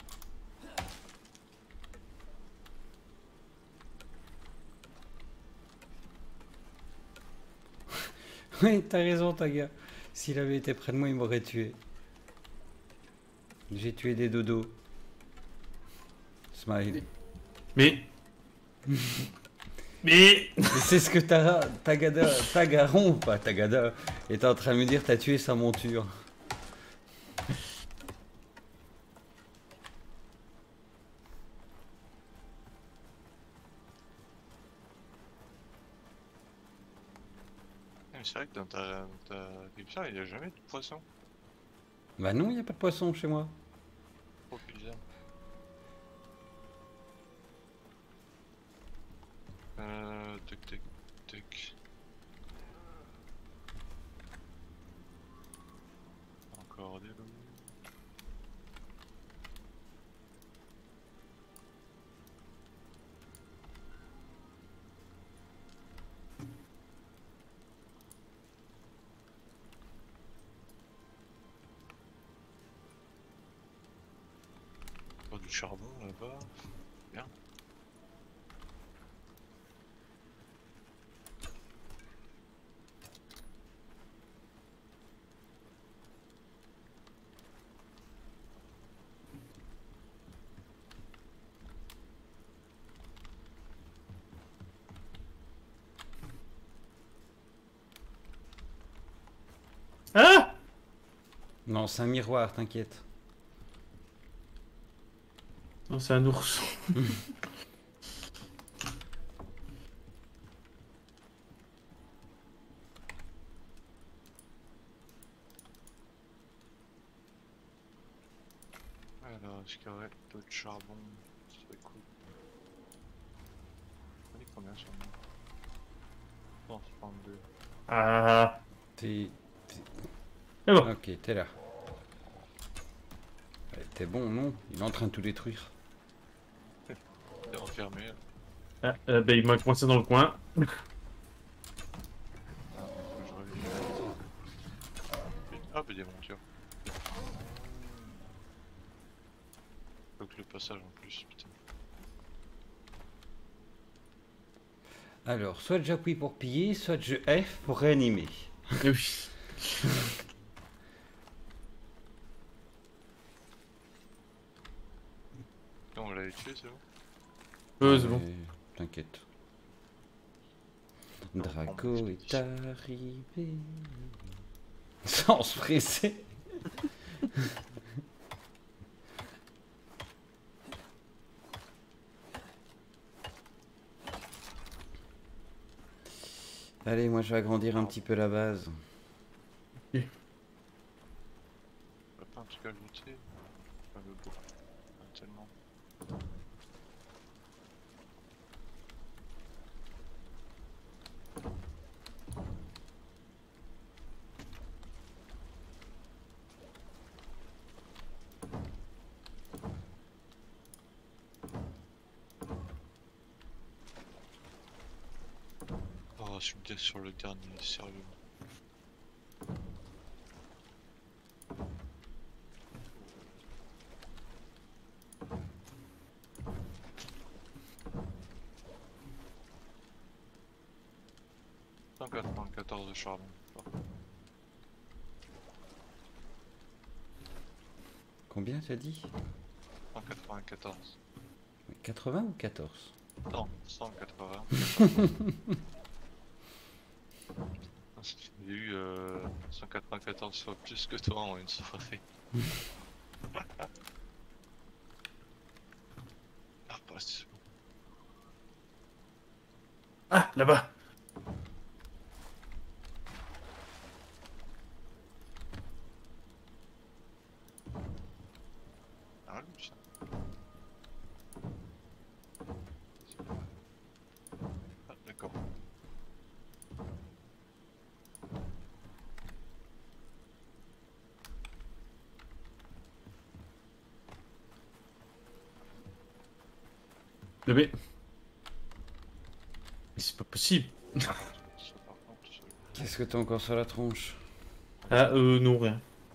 Oui, t'as raison, Taga. S'il avait été près de moi, il m'aurait tué. J'ai tué des dodos. Smile. Mais... Mais... Et c'est ce que Tagaron, pas Tagada, est en train de me dire, t'as tué sa monture. Mais c'est vrai que dans ta rivière, il n'y a jamais de poisson. Bah non, il a pas de poisson chez moi. Trop bizarre. Tac tac tac. Encore des loups. Oh, du charbon là-bas. Bien. Ah! Non, c'est un miroir, t'inquiète. Non, c'est un ours. Alors, est-ce qu'il y aurait d'autres charbon? Ce serait cool. On est combien sur moi? 132. Ah! T'es... C'est bon. Ok, t'es là. Ouais, t'es bon, non? Il est en train de tout détruire. T'es enfermé. Là. Bah, il m'a coincé dans le coin. Faut que je revienne. Ah, bah des montures. Faut que le passage en plus, putain. Alors, soit j'appuie pour piller, soit je F pour réanimer. Oui. à les tuer, c'est bon? C'est bon. Ouais, t'inquiète. Non, Draco pardon, est arrivé. Sans se presser. Allez, moi je vais agrandir un petit peu la base. On a pas un truc à ajouter? Pas beaucoup. Pas tellement. Oh, je suis bien sur le dernier, sérieux. 194 de charbon. Combien t'as dit? 194. 80 ou 14? Non, 180. J'ai eu 194 fois plus que toi en une soirée. Ah, bah, c'est bon. Ah, là-bas. Ah, lui, ça. Ah, d'accord. Mais c'est pas possible. Ça, par contre, Qu'est-ce que t'as encore sur la tronche? Ah, non, rien.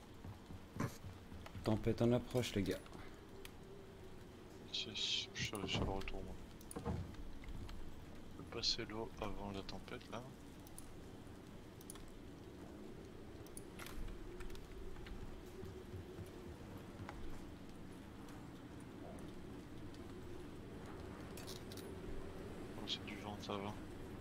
Tempête en approche, les gars. je suis sur le retour. Moi. Je peux passer l'eau avant la tempête là. Oh, c'est du vent, ça va.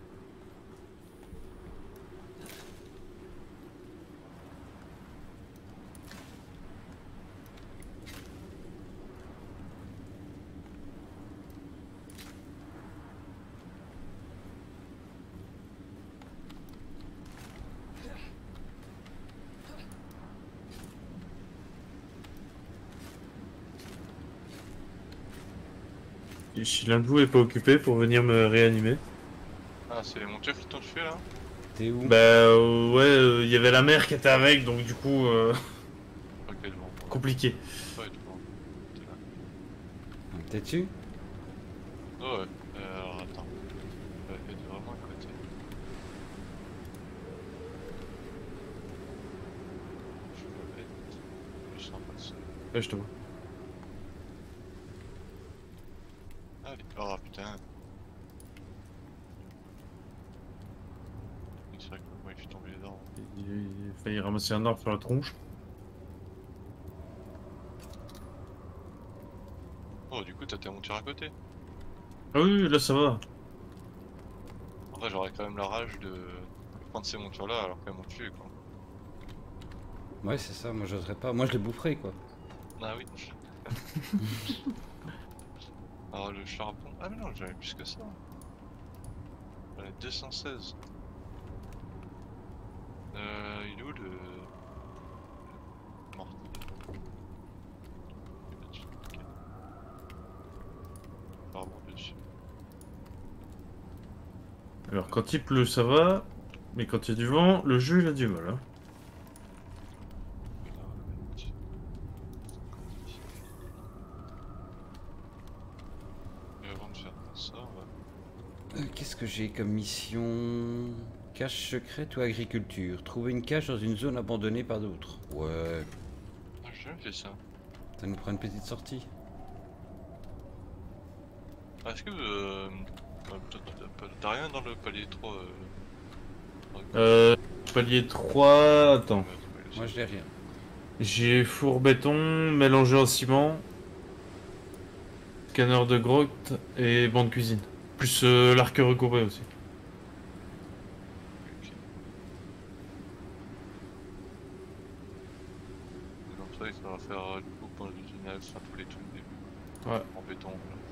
Si l'un de vous est pas occupé pour venir me réanimer. Ah, c'est les montures qui t'ont tué là? T'es où? Bah ouais, il y avait la mère qui était avec, donc du coup, Ok, devant moi. compliqué. Ouais, devant. T'es là. T'es dessus? Oh ouais, alors attends. Ouais, elle est vraiment à côté. Je vais mettre. Je sens pas ça. Ouais, je te vois. Allez. Oh putain. C'est vrai que moi je suis tombé dedans. Il a failli ramasser un arbre sur la tronche. Oh, du coup, t'as tes montures à côté. Ah oui, là ça va. Après, j'aurais quand même la rage de prendre ces montures là alors qu'elles m'ont tué quoi. Ouais, c'est ça, moi j'oserais pas. Moi je les boufferais, quoi. Ah oui. Alors le charbon. Ah mais non, j'avais plus que ça. J'en ai 216. Il est où le mortier? Charbon dessus. Alors quand il pleut ça va, mais quand il y a du vent, le jeu il a du mal. Hein. Et avant de faire ça, on va... Qu'est-ce que j'ai comme mission? Cache secrète ou agriculture? Trouver une cache dans une zone abandonnée par d'autres. Ouais, Ah, j'ai jamais fait ça. ça nous prend une petite sortie. Ah, est-ce que t'as rien dans le palier 3 Palier 3, attends. Moi je l'ai rien. J'ai four béton mélangé en ciment. scanner de grotte et banc de cuisine. Plus l'arc recourbé aussi. Ok. Donc ça, il faudra faire du coup pour l'usinage, enfin tous les trucs du début. Ouais. En béton.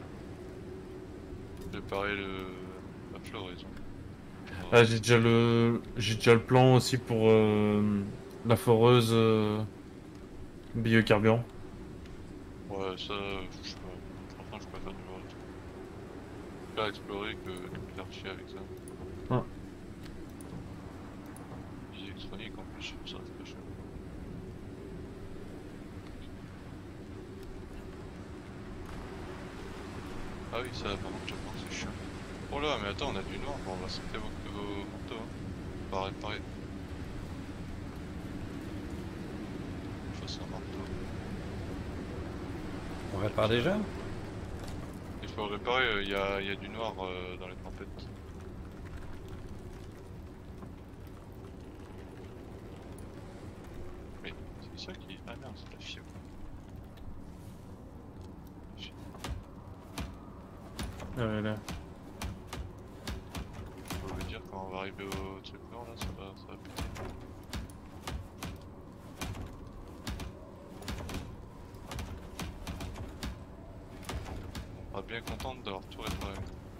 Préparer la floraison. Ah, j'ai déjà le plan aussi pour la foreuse biocarburant. Ouais, ça, je sais pas. Franchement, je préfère du reste. Je préfère explorer que de faire chier avec ça. Ouais. Vie électronique en plus, ça reste pas cher. Ah oui, ça, par contre, j'avoue, c'est chiant. Oh là, mais attends, on a du noir, bon, on va sauter au manteau, hein. On va réparer. Face un marteau. On répare déjà? Il faut réparer, il y a du noir dans les tempêtes. Mais c'est ça qui... Ah merde, c'est la fièvre. Ah ouais, là. Je veux dire, quand on va arriver au truc noir, là, ça va péter. On sera bien contente d'avoir tout réparé.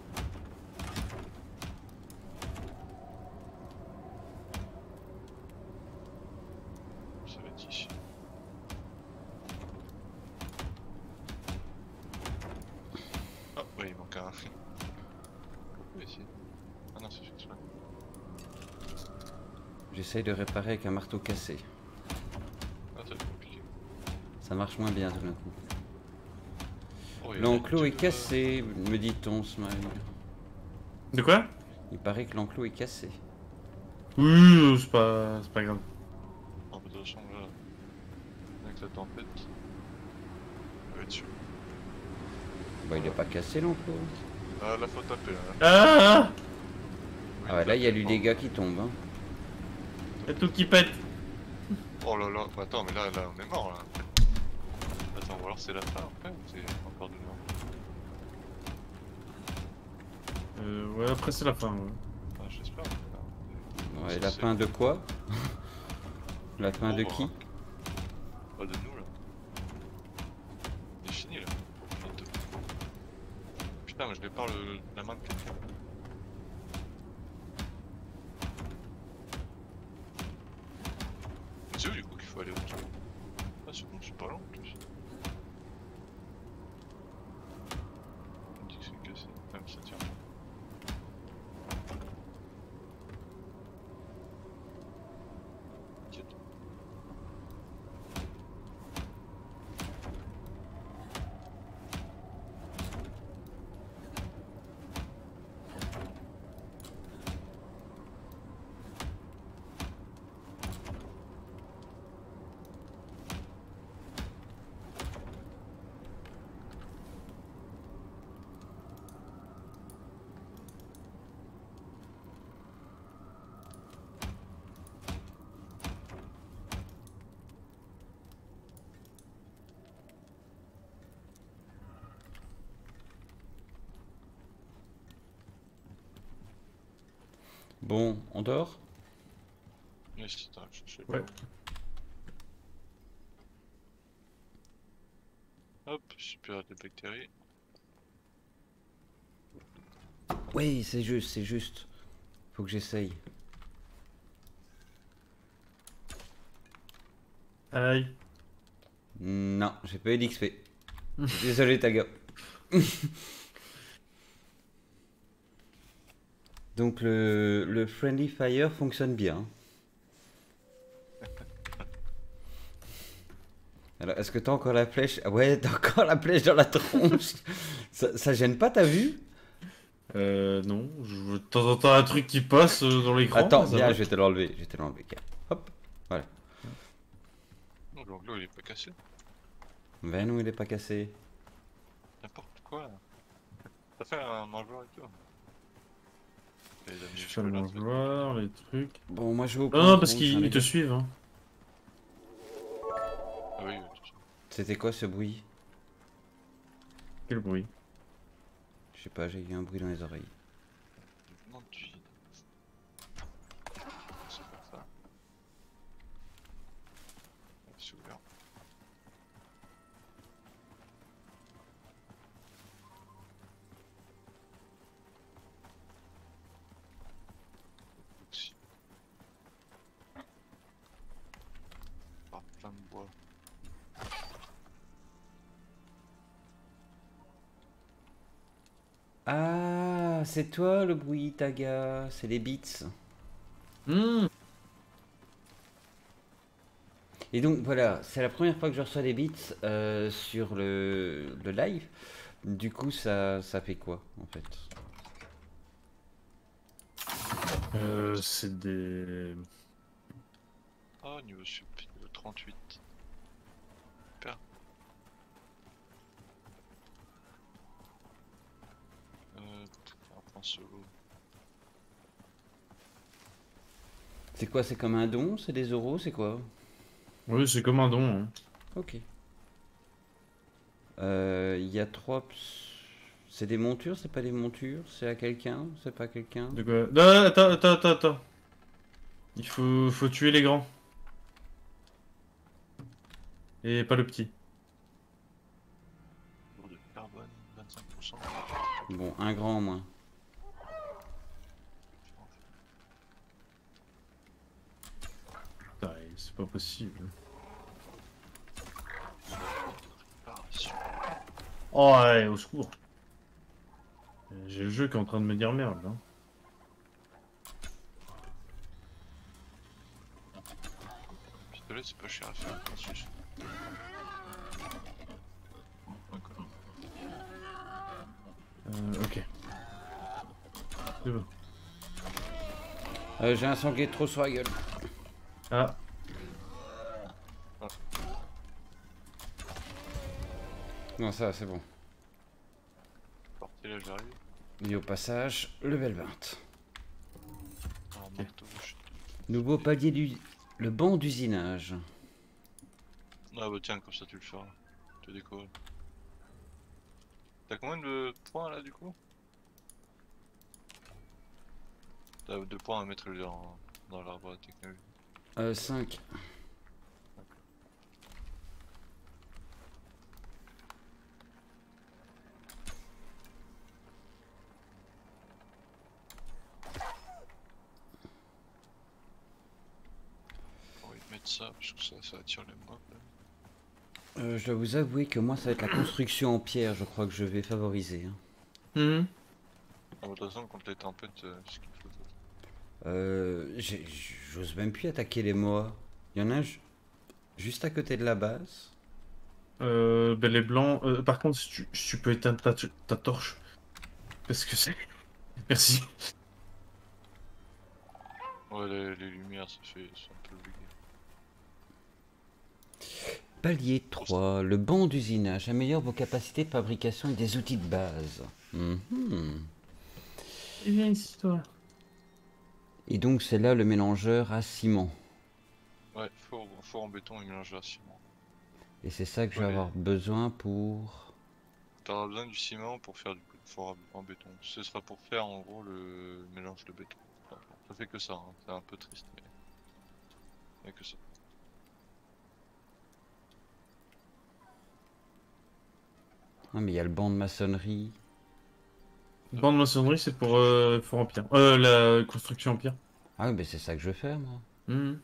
Ça va être ici. Ah, ouais, il manque un. Pourquoi ici? Ah non, c'est fixe, ouais. J'essaye de réparer avec un marteau cassé. Ah, ça va être compliqué. Ça marche moins bien tout d'un coup. Oh, il y a L'enclos la est tube, cassé, me dit-on, Smile. De quoi? Il paraît que l'enclos est cassé. Oui, c'est pas grave. Oh, bah, de toute façon, là, avec la tempête, ça va être sûr. Bah, il est pas cassé l'enclos. Ah, là, faut taper, là. Ah! Oui, Ah ouais, là il y a taper, du pardon. dégât qui tombe. Hein. Y'a tout qui pète. Oh là là, bah, attends, mais là, on est mort, là. Attends, ou alors c'est la fin après, ou c'est encore de mort? Ouais, après c'est la fin. Ouais. Ah, j'espère. Ouais, Ça, la c'est- fin de quoi? La fin de Bon, qui? bah, pas de nous, là. C'est fini, là. Bientôt. Putain, mais je vais pas la main de quelqu'un. C'est où, du coup, qu'il faut aller au-dessus? Ah, c'est bon, c'est pas long, en plus. On me dit que c'est cassé. Ah, mais ça tient. T'inquiète. Bon, on dort? Mais si, attends, je sais Ouais. pas. Hop, super des bactéries. Oui, c'est juste, c'est juste. Faut que j'essaye. Aïe. Non, j'ai pas eu d'XP. Désolé, Taga. Donc le Friendly Fire fonctionne bien. Alors, est-ce que t'as encore la flèche? Ah ouais, t'as encore la flèche dans la tronche. Ça gêne pas, t'as vu? Non. De temps en temps un truc qui passe dans l'écran. Attends, mais ça viens, va. je vais te l'enlever. Je vais te l'enlever. Tiens. Hop, voilà. Non, l'enclos il est pas cassé. Ben non, il est pas cassé. N'importe quoi là. Ça fait un mangeoire et tout. Et il a mis Je le fais le chocolat, ça. mangeoir, les trucs. Bon, moi je vais au Non, point non, parce rouge, hein, les qu'ils te gars. suivent. Hein. Ah oui, tout ça. C'était quoi ce bruit? Quel bruit? Je sais pas, j'ai eu un bruit dans les oreilles. Non, tu... C'est pas ça. C'est ouvert. Aussi. Ah, plein de bois. Ah, c'est toi le bruit, Taga. C'est les beats. Hmm. Et donc voilà, c'est la première fois que je reçois des beats sur le live. Du coup, ça fait quoi en fait? C'est des... Ah, niveau sup, niveau 38. Super. Un point solo. C'est quoi? C'est comme un don? C'est des euros? C'est quoi? Oui, c'est comme un don, hein. Ok. Il y a trois. C'est des montures? C'est pas des montures? C'est à quelqu'un? C'est pas quelqu'un? De quoi? Non, attends. Faut tuer les grands. Et pas le petit. Lourd de carbone, 25%. Bon, un grand en moins. Putain, c'est pas possible. Réparation. Oh ouais, au secours. J'ai le jeu qui est en train de me dire merde, hein. Pistolet, c'est pas cher à faire. Ensuite. D'accord. Ok. C'est bon. J'ai un sanglier de trop sur la gueule. Ah, Non, ça, c'est bon. Portez là, j'arrive. Et au passage, level 20. Alors, marteau, Nouveau palier du. Le banc d'usinage. Ah bah tiens, comme ça tu le feras. Tu décolles. T'as combien de points là du coup? T'as 2 points à mettre dans l'arbre à technologie. 5. On va mettre ça parce que ça attire les mobs. Je dois vous avouer que moi, ça va être la construction en pierre, je crois que je vais favoriser, hein. mhm. Ah, bah, de toute façon, quand t'es tempête, c'est ce qu'il faut. J'ose même plus attaquer les moas. Il y en a un juste à côté de la base. Ben les blancs. Par contre, si tu peux éteindre ta torche. Parce que c'est. Merci. Ouais, les lumières, c'est un peu bugué. Palier 3. Le banc d'usinage améliore vos capacités de fabrication et des outils de base. Mhm. Et viens ici, toi. Et donc, c'est là le mélangeur à ciment. Ouais, four en béton et mélanger à ciment. Et c'est ça que je Ouais, vais avoir besoin pour... t'auras besoin du ciment pour faire du coup de four en béton. Ce sera pour faire en gros le mélange de béton. Enfin, ça fait que ça, hein. C'est un peu triste, mais il y a que ça. Ah, mais il y a le banc de maçonnerie. Bande maçonnerie, c'est pour fort en pierre. La construction en pierre. Ah oui, mais c'est ça que je veux faire, moi. Mhm.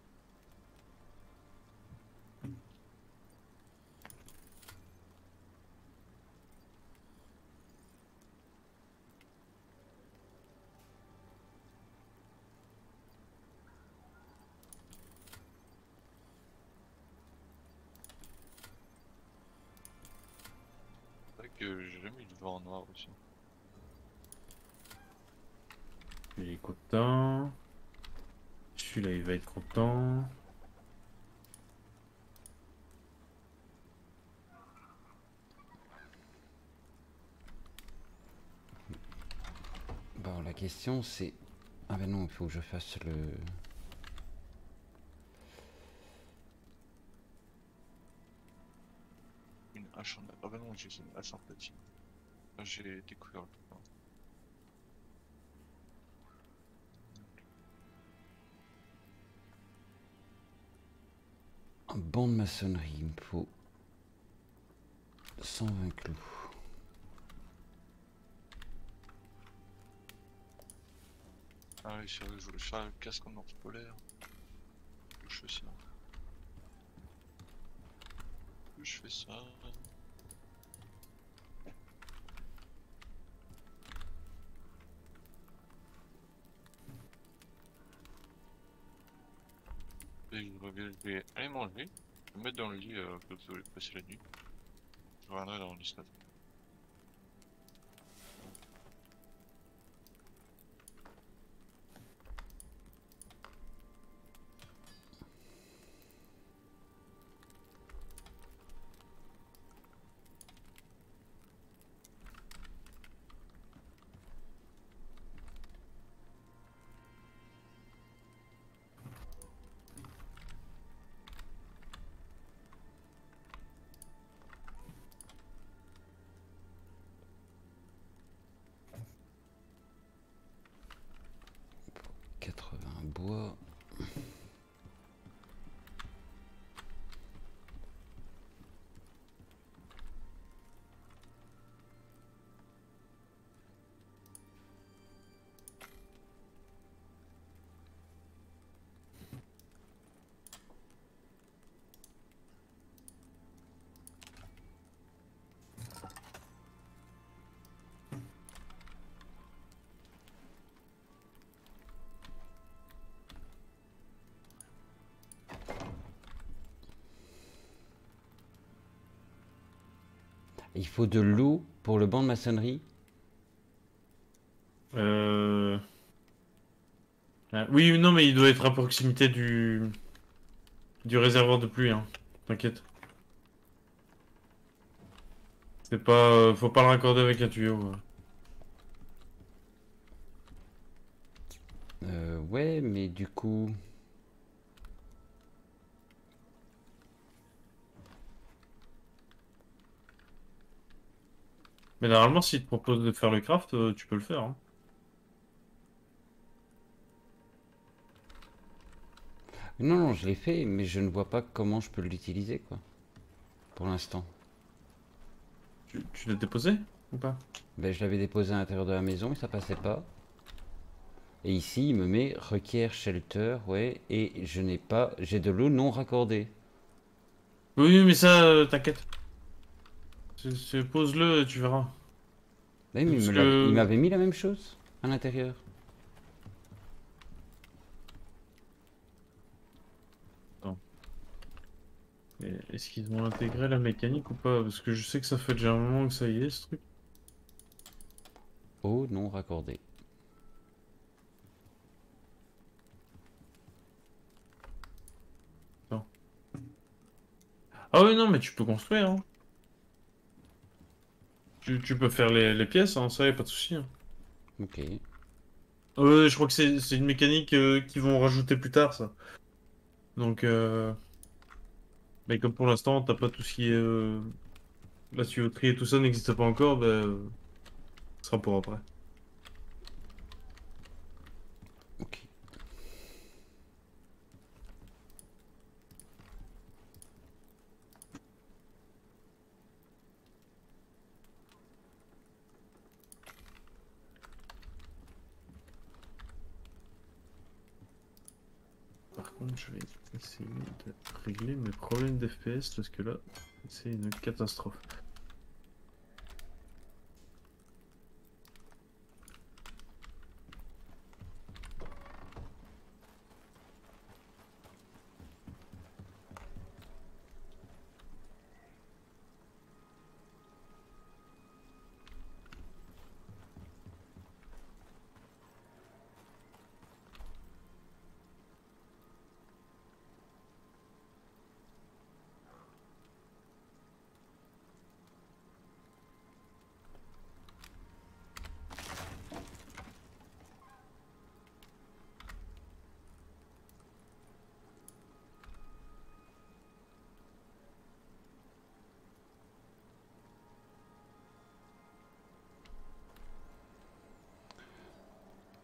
C'est vrai que j'ai jamais eu de vent en noir aussi. Il est content. Celui-là, il va être content. Bon, la question c'est... Ah ben non, il faut que je fasse le... Une Ah bah non, j'ai une hache en platine. Ah, j'ai découvert le plan. Un banc de maçonnerie, il me faut 120 clous. Ah oui, sérieux, je voulais faire le casque en ours polaire. Je fais ça. Je fais ça. Et je vais aller manger. Je vais me mettre dans le lit que vous allez passer la nuit. Je reviendrai dans 19. Bois. Il faut de l'eau pour le banc de maçonnerie. Oui, non, mais il doit être à proximité du réservoir de pluie, hein. T'inquiète. C'est pas, faut pas le raccorder avec un tuyau. Ouais, mais du coup... Mais normalement, s'il te propose de faire le craft, tu peux le faire, hein. Non, non, je l'ai fait, mais je ne vois pas comment je peux l'utiliser, quoi. Pour l'instant. Tu l'as déposé ou pas? Ben, je l'avais déposé à l'intérieur de la maison et ça passait pas. Et ici, il me met requiert shelter, ouais, et je n'ai pas... J'ai de l'eau non raccordée. Oui, mais ça, t'inquiète. Pose-le, tu verras. Oui, mais Parce il que... m'avait mis la même chose à l'intérieur. Attends. Est-ce qu'ils ont intégré la mécanique ou pas? Parce que je sais que ça fait déjà un moment que ça y est, ce truc. Eau non raccordée. Attends. Ah oui, non, mais tu peux construire, hein. Tu peux faire les pièces, hein, ça y a pas de souci, hein. Ok. Je crois que c'est une mécanique qu'ils vont rajouter plus tard, ça. Donc, mais comme pour l'instant, t'as pas tout ce qui est... la tuyauterie et tout ça n'existe pas encore, ce sera pour après. Ok. Par contre, je vais essayer de régler mes problèmes d'FPS parce que là, c'est une catastrophe.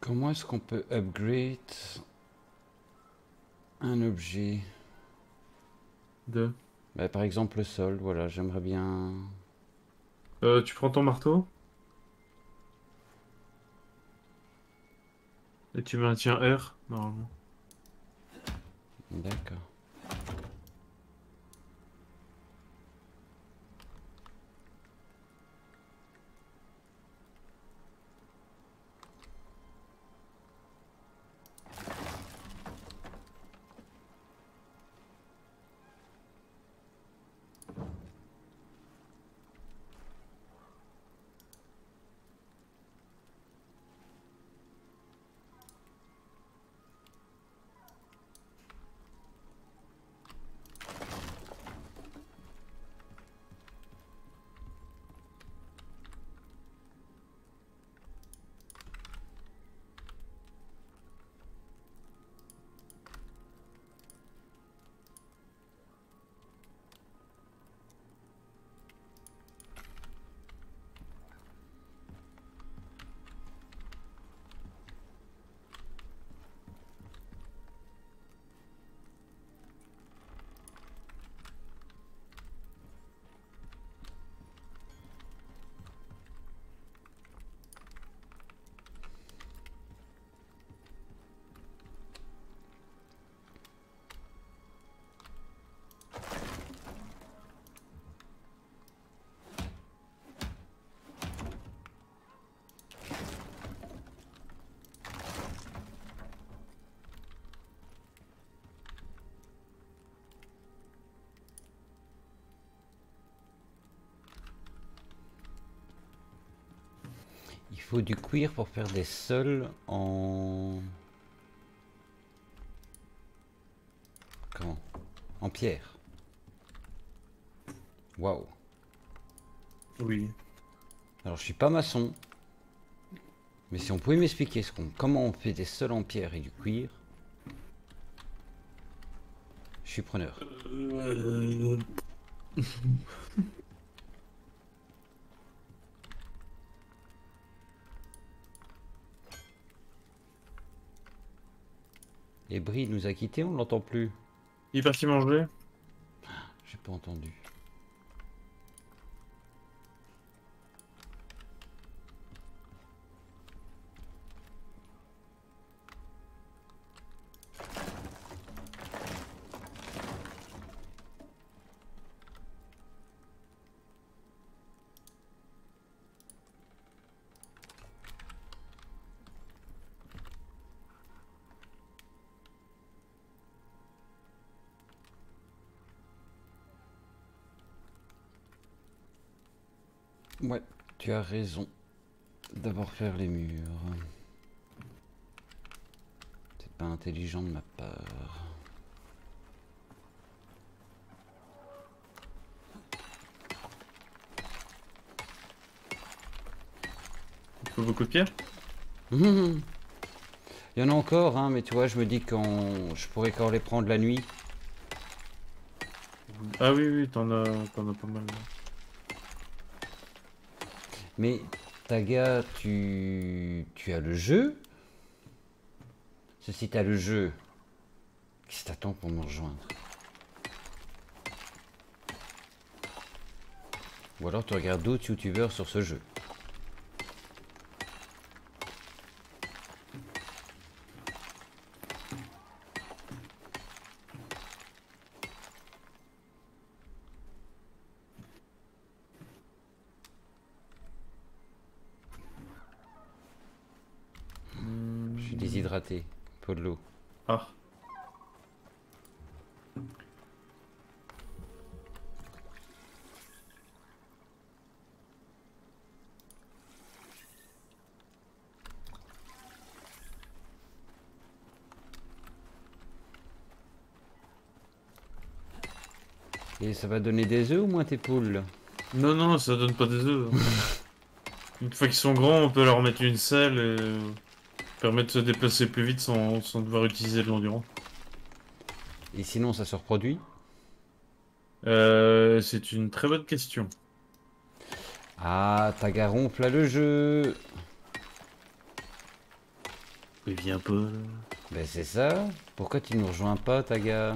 Comment est-ce qu'on peut upgrade un objet? De. Bah, par exemple le sol, voilà, j'aimerais bien... Tu prends ton marteau et tu maintiens R, normalement. D'accord. Il faut du cuir pour faire des sols en... Comment? En pierre. Waouh. Oui. Alors je suis pas maçon, mais si on pouvait m'expliquer comment on fait des sols en pierre et du cuir, je suis preneur. Et Brie nous a quittés, on l'entend plus. Il est parti manger. J'ai pas entendu. Ouais, tu as raison. D'abord faire les murs. C'est pas intelligent de ma part. Il faut beaucoup de pierre. Il y en a encore, hein, mais tu vois, je me dis je pourrais encore les prendre la nuit. Ah oui, oui, t'en as pas mal. Mais Taga, tu as le jeu? Si t'as le jeu, qu'est-ce que t'attends pour me rejoindre? Ou alors tu regardes d'autres youtubeurs sur ce jeu. Je suis déshydraté. Faut de l'eau. Ah. Et ça va donner des œufs au moins tes poules? Non, non, ça donne pas des œufs. Une fois qu'ils sont grands, on peut leur mettre une selle et permettre de se déplacer plus vite sans devoir utiliser de l'endurance. Et sinon ça se reproduit? C'est une très bonne question. Ah, Taga ronfle là le jeu. Mais viens pas. Ben c'est ça. Pourquoi tu nous rejoins pas, Taga?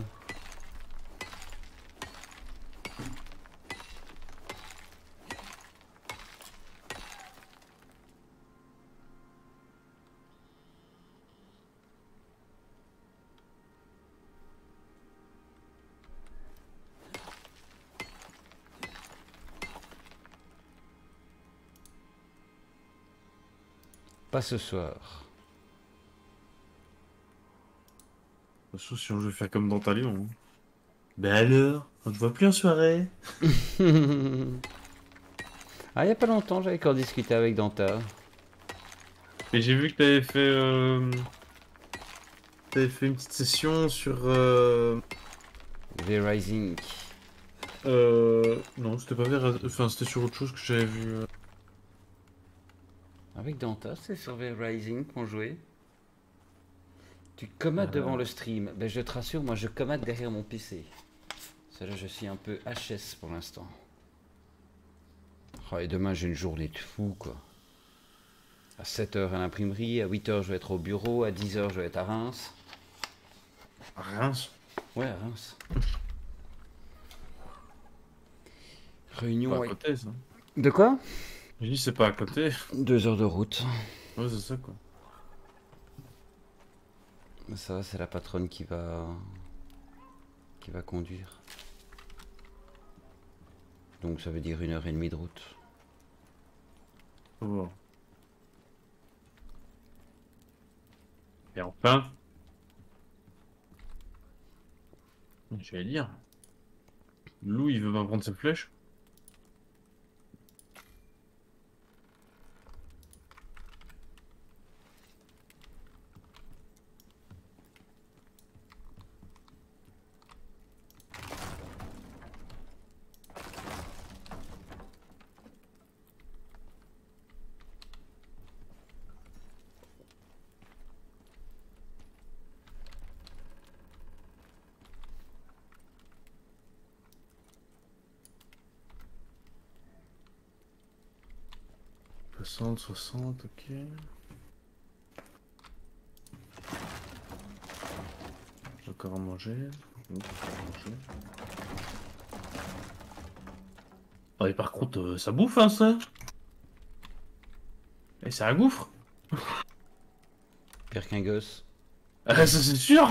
Pas ce soir. De toute façon, si on veut faire comme dans Talion. Hein. Ben alors, on te voit plus en soirée. Ah, il y a pas longtemps, j'avais encore discuté avec Danta. Et j'ai vu que t'avais fait une petite session sur. V-Rising. Non, c'était pas vers. Enfin, c'était sur autre chose que j'avais vu. Avec Danta, c'est sur V-Rising qu'on jouait. Tu commates devant le stream. Ben je te rassure, moi je commate derrière mon PC. Celle-là, je suis un peu HS pour l'instant. Oh, et demain, j'ai une journée de fou, quoi. À 7h à l'imprimerie, à 8h, je vais être au bureau, à 10h, je vais être à Reims. Reims. Ouais, à Reims. Pas Réunion à avec... côté, ça. De quoi? J'ai dit, c'est pas à côté. 2 heures de route. Ouais, c'est ça, quoi. Mais ça va, c'est la patronne qui va conduire. Donc ça veut dire 1h30 de route. Faut voir. Et enfin. J'allais dire. Lou, il veut pas prendre sa flèche. Soixante, 60, ok. J'ai encore à manger. Oui, j'ai encore à manger. Ah, mais par contre, ça bouffe, hein, ça. Et c'est un gouffre. Pire qu'un gosse. Ah, ça, c'est sûr.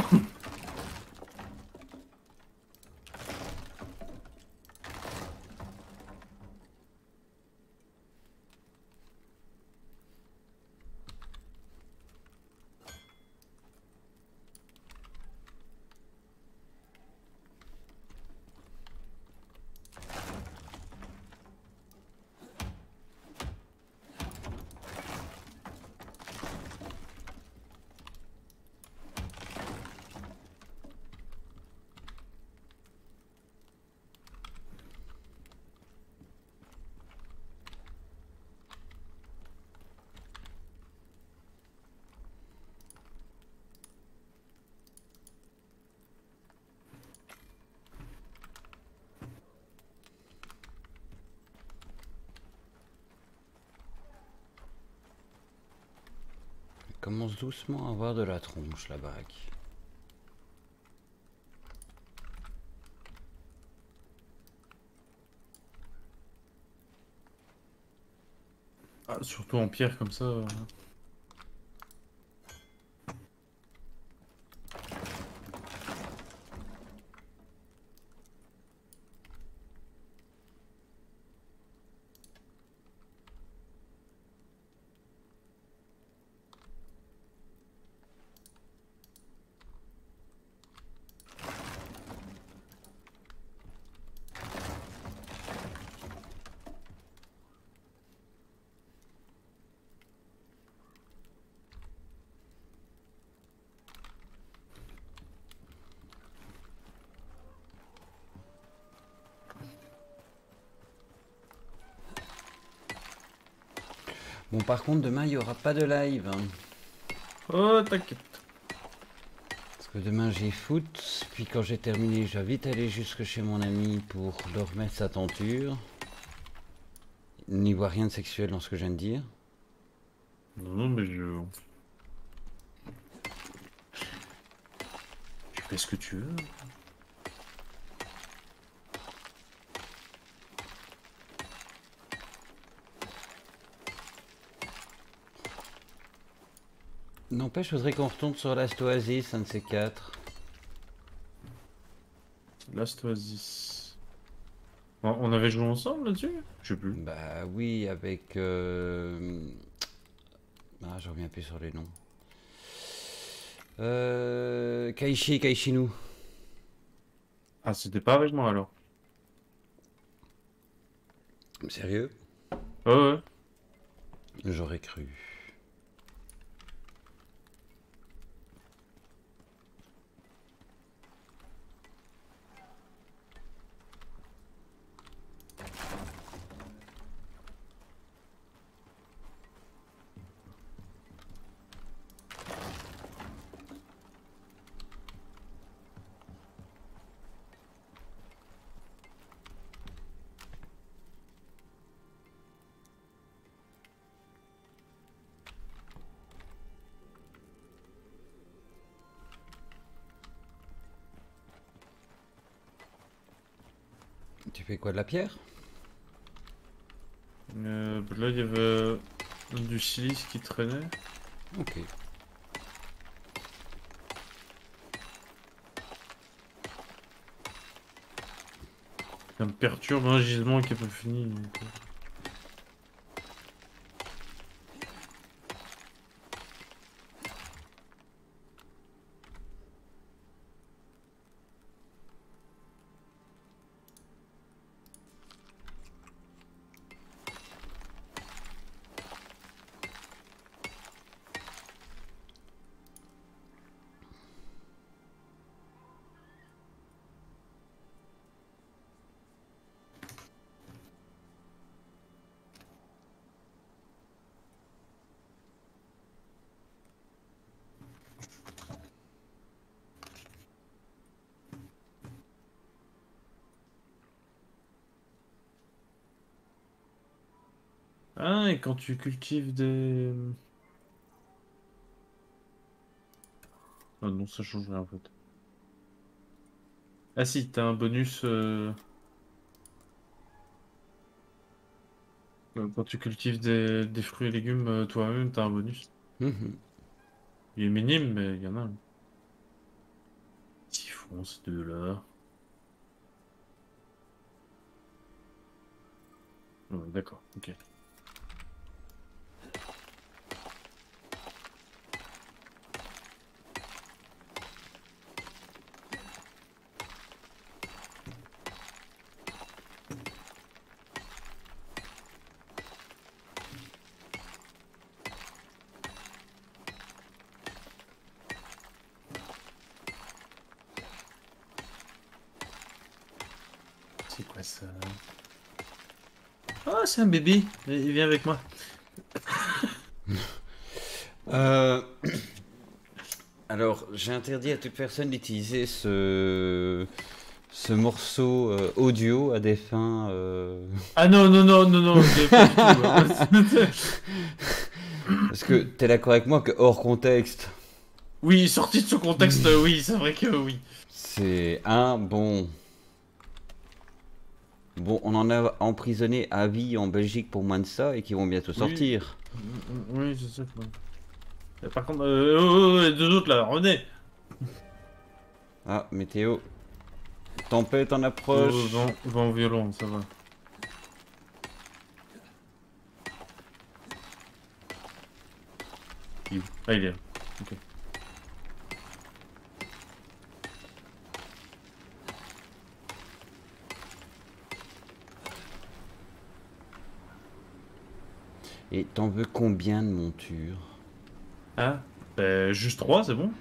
Elle commence doucement à avoir de la tronche, la baraque. Ah, surtout en pierre comme ça. Bon, par contre, demain, il n'y aura pas de live. Hein. Oh, t'inquiète. Parce que demain, j'ai foot. Puis quand j'ai terminé, je vais vite aller jusque chez mon ami pour leur remettre sa tenture. Il n'y voit rien de sexuel dans ce que je viens de dire. Non, non, mais je. fais ce que tu veux. N'empêche, je voudrais qu'on retourne sur Last Oasis, un de ces quatre. Last Oasis. On avait joué ensemble là-dessus? Je sais plus. Bah oui, avec... Ah, je reviens plus sur les noms. Kaishi et Kaishinu. Ah, c'était pas avec moi alors. Sérieux? Ouais, ouais. J'aurais cru. Tu fais quoi, de la pierre? Là, il y avait du silice qui traînait. Ok. Ça me perturbe un gisement qui est pas fini. Donc, Ah, et quand tu cultives des... Ah non, ça change rien en fait. Ah si, t'as un bonus... Quand tu cultives des fruits et légumes toi-même, t'as un bonus. Mhm. Il est minime, mais il y en a un. Siphon, ces deux-là. Ouais, d'accord, ok. C'est quoi ça? Oh, c'est un bébé. Il vient avec moi. Euh, Alors, j'ai interdit à toute personne d'utiliser ce morceau audio à des fins... Ah non, non, non, non, non, pas du tout. Hein. Parce que t'es d'accord avec moi que hors contexte, Oui, sorti de ce contexte, oui, c'est vrai que oui. c'est un bon... Bon, on en a emprisonné à vie en Belgique pour moins de ça et qui vont bientôt Oui, sortir. oui, c'est ça. Par contre, les deux autres là, revenez. Ah, météo. Tempête en approche. Vent violent, ça va. Il est où? Ah, il est là. Ok. Et t'en veux combien de montures? Ah, juste 3, c'est bon.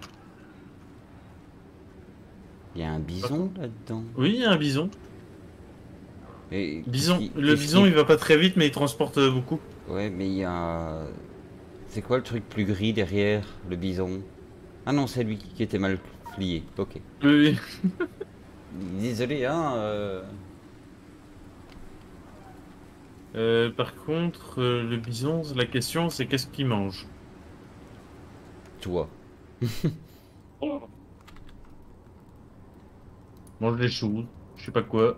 Il y a un bison là-dedans. Oui, il y a un bison. Et Bison. Le bison, il va pas très vite, mais il transporte beaucoup. Ouais, mais il y a... C'est quoi le truc plus gris derrière le bison? Ah non, c'est lui qui était mal plié. Ok. Oui. Désolé, hein. Par contre, le bison, la question, c'est qu'est-ce qu'il mange? Toi. mange des choses, je sais pas quoi.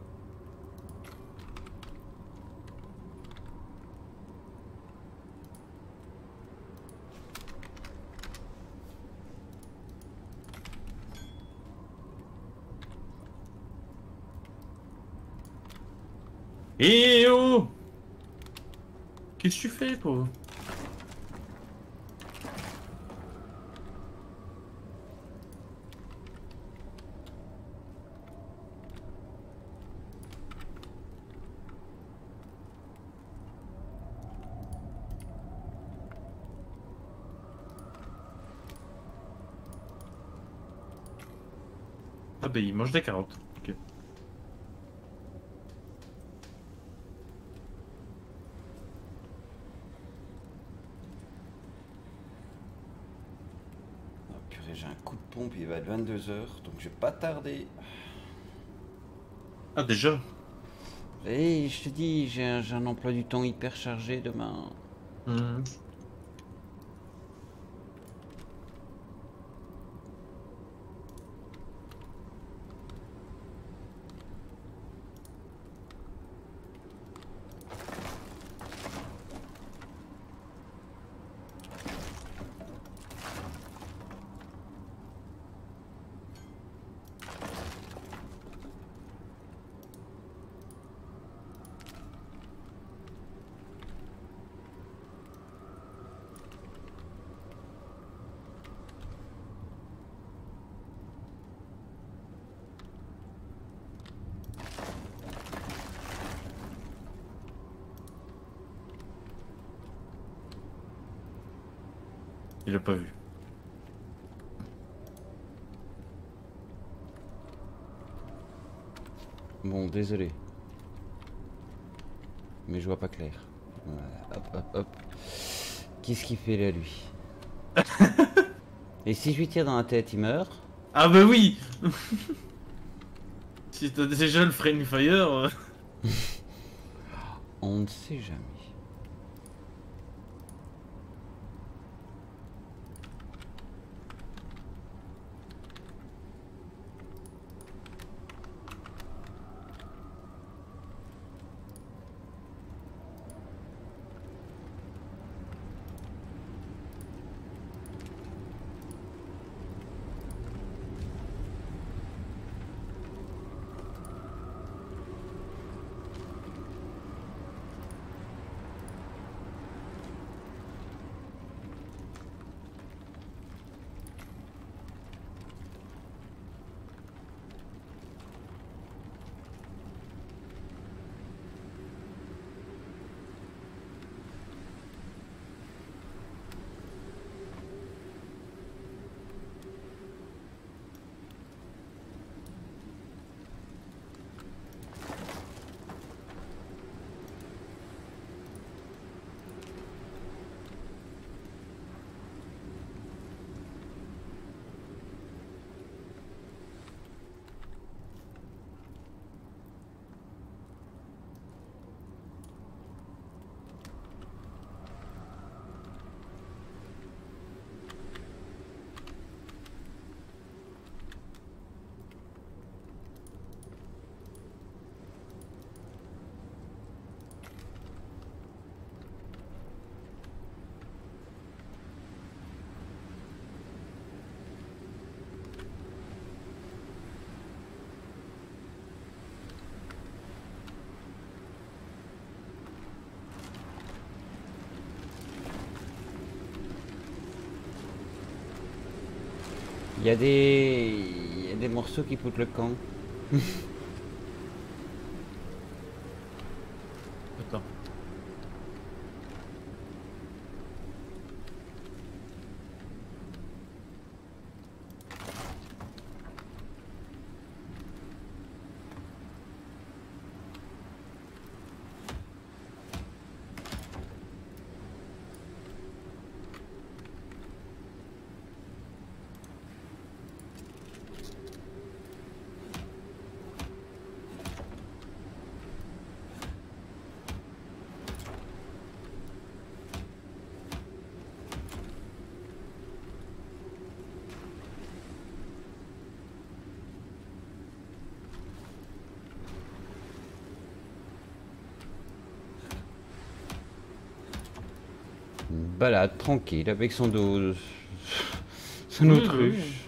Eh oh! Qu'est-ce que tu fais, toi? Ah bah il mange des carottes. Ok. Oh, purée, j'ai un coup de pompe, il va être 22 h, donc je vais pas tarder. Ah déjà? Et je te dis, j'ai un emploi du temps hyper chargé demain. Hmm. Il a pas vu. Bon, désolé, mais je vois pas clair. Voilà, hop, hop, hop. Qu'est-ce qu'il fait là, lui? Et si je lui tire dans la tête, il meurt? Ah bah oui! Si t'as déjà le Friendly Fire... On ne sait jamais. Il y a des morceaux qui foutent le camp. Attends. balade tranquille avec son dos. Son Oui, autruche.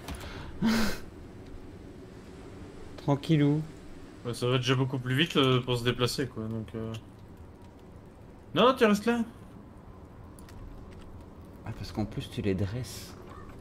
Tranquillou. Ouais, ça va déjà beaucoup plus vite pour se déplacer, quoi. Donc, non, tu restes là. Ah, parce qu'en plus, tu les dresses.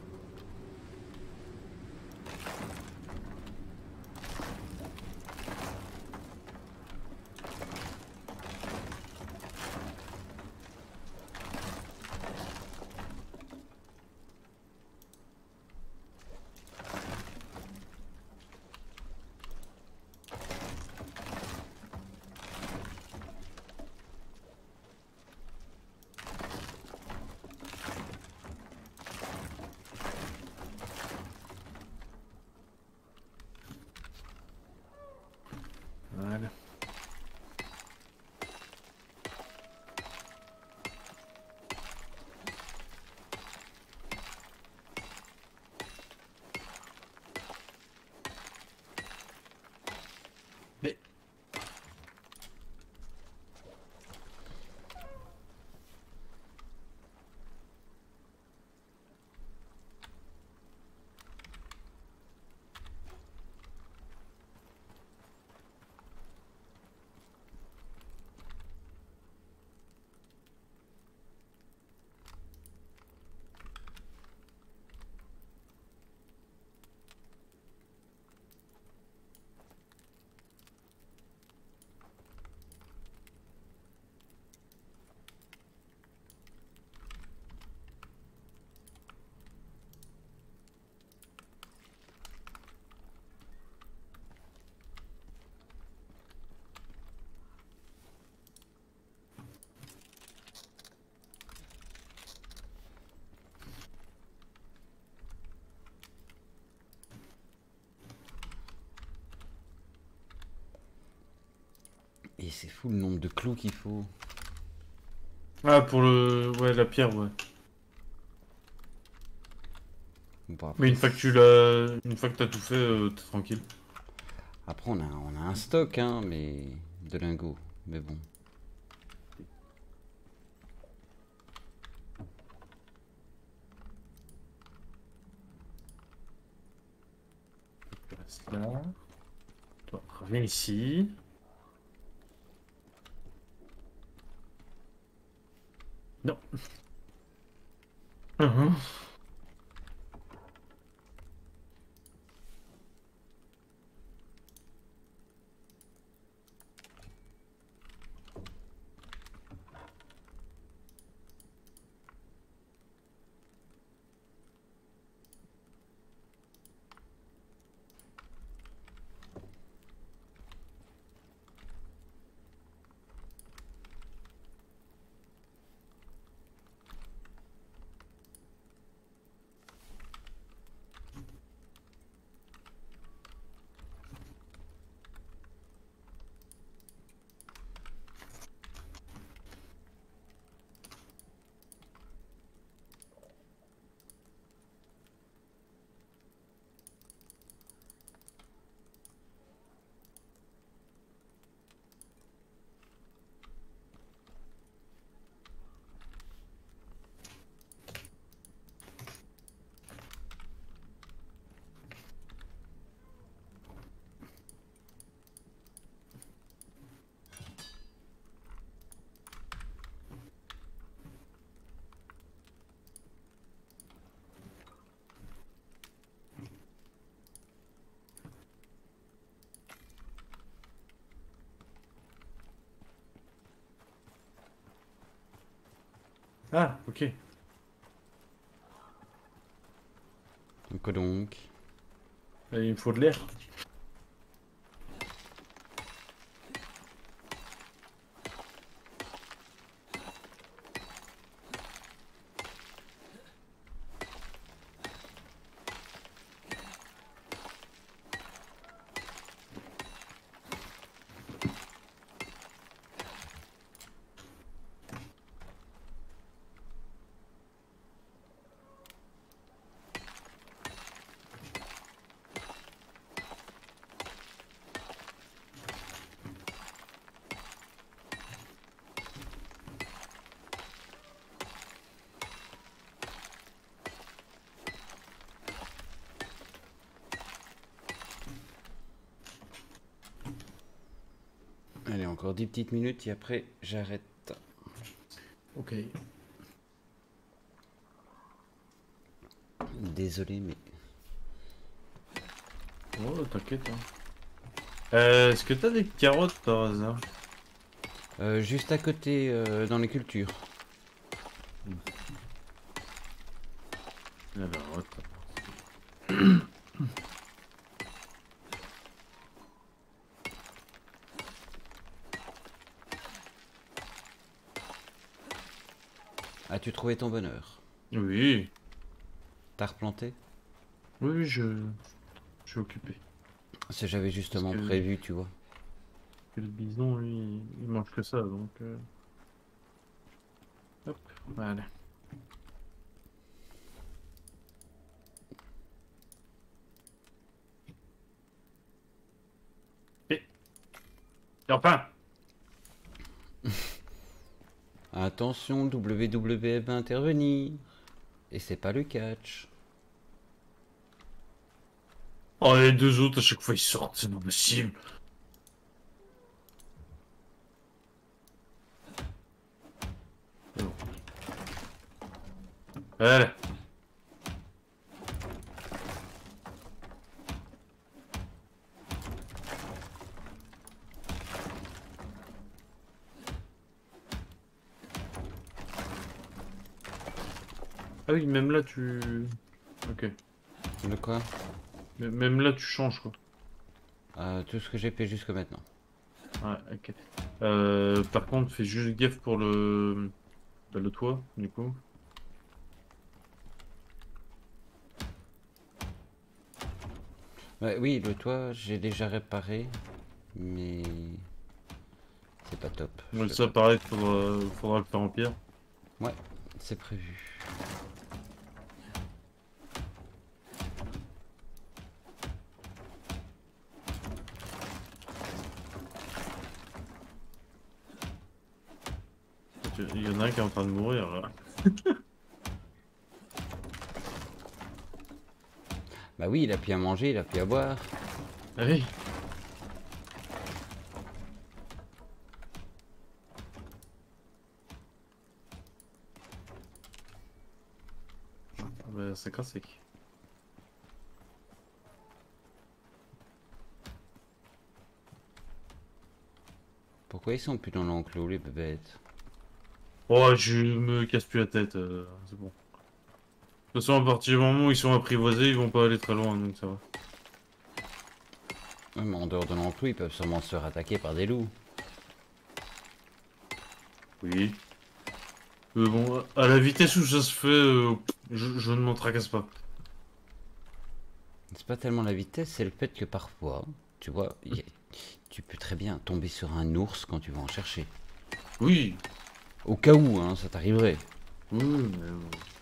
Voilà. Mais... Et c'est fou le nombre de clous qu'il faut. Ah, pour le... Ouais, la pierre, ouais. Bon, Mais après, une fois que tu l'as... Une fois que t'as tout fait, t'es tranquille. après on a un stock, hein, mais de lingots. Mais bon. Tu restes là. Toi, reviens ici. Non. Mhm. Ah, ok. Donc. Il me faut de l'air. Allez, encore 10 petites minutes et après j'arrête. Ok. Désolé, mais Oh, t'inquiète. Hein. Est-ce que t'as des carottes par hasard? juste à côté dans les cultures. Alors, attends. As-tu trouvé ton bonheur? Oui. T'as replanté? Oui, je suis occupé. J'avais Parce justement que, prévu, tu vois. le bison, lui, il mange que ça, donc... Hop, voilà. Et... Enfin. Attention, WWF va intervenir. Et c'est pas le catch. Oh, les deux autres, à chaque fois, ils sortent, c'est pas possible. C'est bon. Voilà. Ah oui, même là, tu... Ok. De quoi? Même là, tu changes, quoi. Tout ce que j'ai fait jusque maintenant. Ouais, ok. Par contre, fais juste gaffe pour le toit, du coup. Ouais, oui, le toit, j'ai déjà réparé. Mais c'est pas top. Ouais, ça, pareil, faudra le faire en pierre. Ouais, c'est prévu. Il y en a un qui est en train de mourir, là. Bah oui, il a plus à manger, il a plus à boire. Ah oui. Ah bah, c'est classique. Pourquoi ils sont plus dans l'enclos, les bébêtes? Oh, je me casse plus la tête, c'est bon. De toute façon, à partir du moment où ils sont apprivoisés, ils vont pas aller très loin, donc ça va. Ouais, mais en dehors de l'enclos, ils peuvent sûrement se faire attaquer par des loups. Oui. Bon, à la vitesse où ça se fait, je ne m'en tracasse pas. C'est pas tellement la vitesse, c'est le fait que parfois, tu vois, tu peux très bien tomber sur un ours quand tu vas en chercher. Oui. Au cas où, hein, ça t'arriverait. Oui, mais...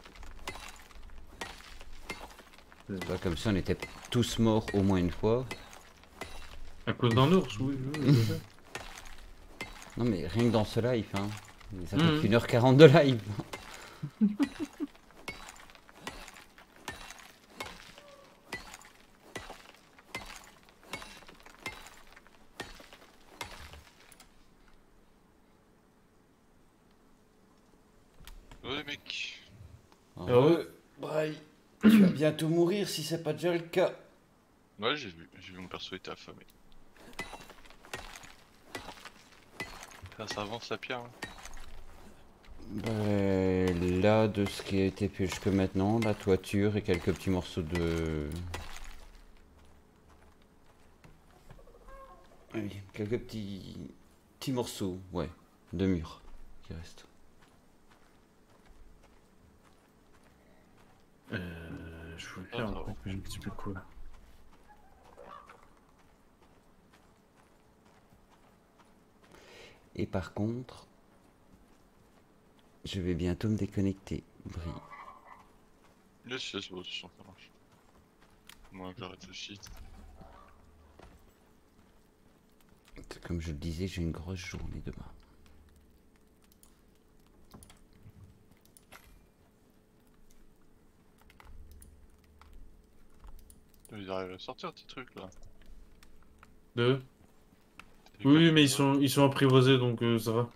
Tu vois, comme ça, on était tous morts au moins une fois. À cause d'un ours, oui, oui, je sais. Non, mais rien que dans ce live, hein. Ça fait Mhm. 1h40 de live. Ouais, mec. Heureux, Braille. Tu vas bientôt mourir si c'est pas déjà le cas. Ouais, j'ai vu mon perso était affamé. Ça avance la pierre, hein. Là, de ce qui a été fait jusque maintenant, la toiture et quelques petits morceaux de... Oui, quelques petits morceaux, ouais, de mur qui restent. Je voulais faire un truc, mais je ne sais plus quoi. Et par contre, je vais bientôt me déconnecter, Brie. Yes, yes, bon, ça marche. Moi, j'arrête aussi. Comme je le disais, j'ai une grosse journée demain. Ils arrivent à sortir tes trucs là. Deux. Oui, mais ils sont apprivoisés, donc ça va.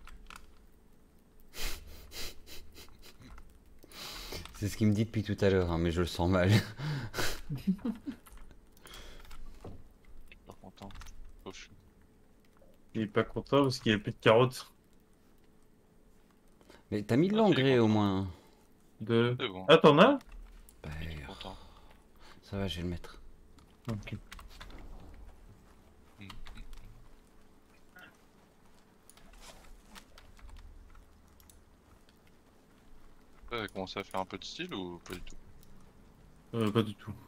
C'est ce qu'il me dit depuis tout à l'heure, hein, mais je le sens mal. Pas content. Pas fou. Il est pas content parce qu'il y a plus de carottes. Mais t'as mis de Ah, si, il est l'engrais au content. moins. De... C'est bon. Ah, t'en as? Bah, Il est content. ça va, je vais le mettre. Ok. Mm. T'as commencé à faire un peu de style ou pas du tout? Pas du tout.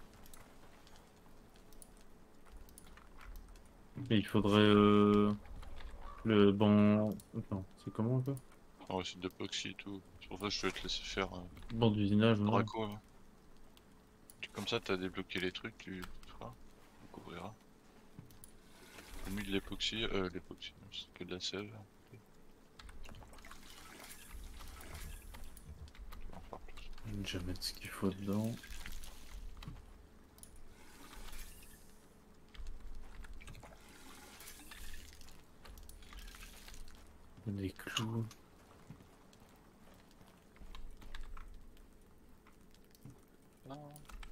Mais il faudrait le banc... Attends, c'est comment encore? On va essayer d'époxy et tout. C'est pour ça que je vais te laisser faire Banc d'usinage, non? Draco. Hein. Comme ça, t'as débloqué les trucs, tu feras. Tu découvriras. J'ai mis de l'époxy, c'est que de la sève. Je vais en faire plus. Je vais déjà mettre ce qu'il faut dedans. Des clous. Non.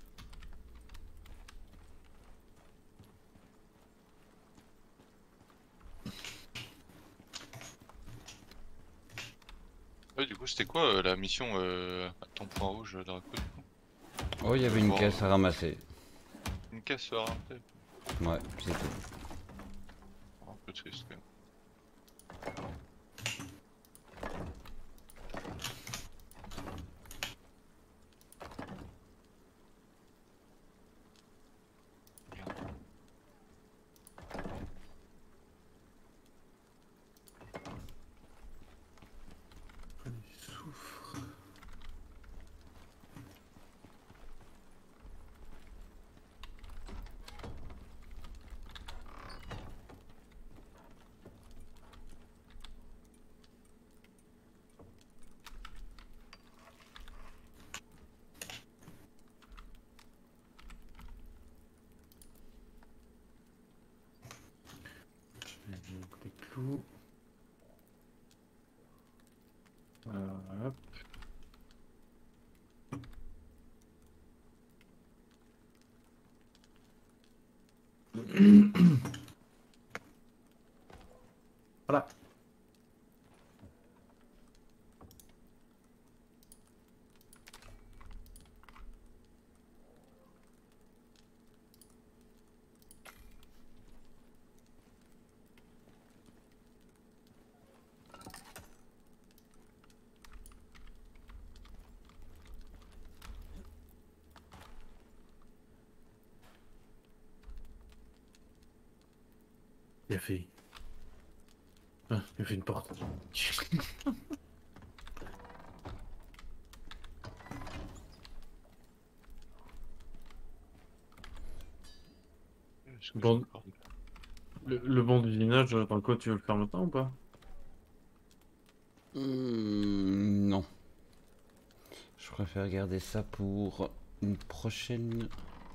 Ouais, du coup, c'était quoi la mission à ton point rouge, Draco, du coup? Oh, il y avait une Bon, caisse à ramasser. Une caisse à rentrer. Ouais, c'est tout. Un peu triste quand même. Du soufre. Donc des clous. Hop. Voilà. Il a fait. Ah, il a fait une porte. Est-ce que Bon, j'ai encore le banc d'usinage, dans quoi tu veux le faire maintenant ou pas? Non. Je préfère garder ça pour une prochaine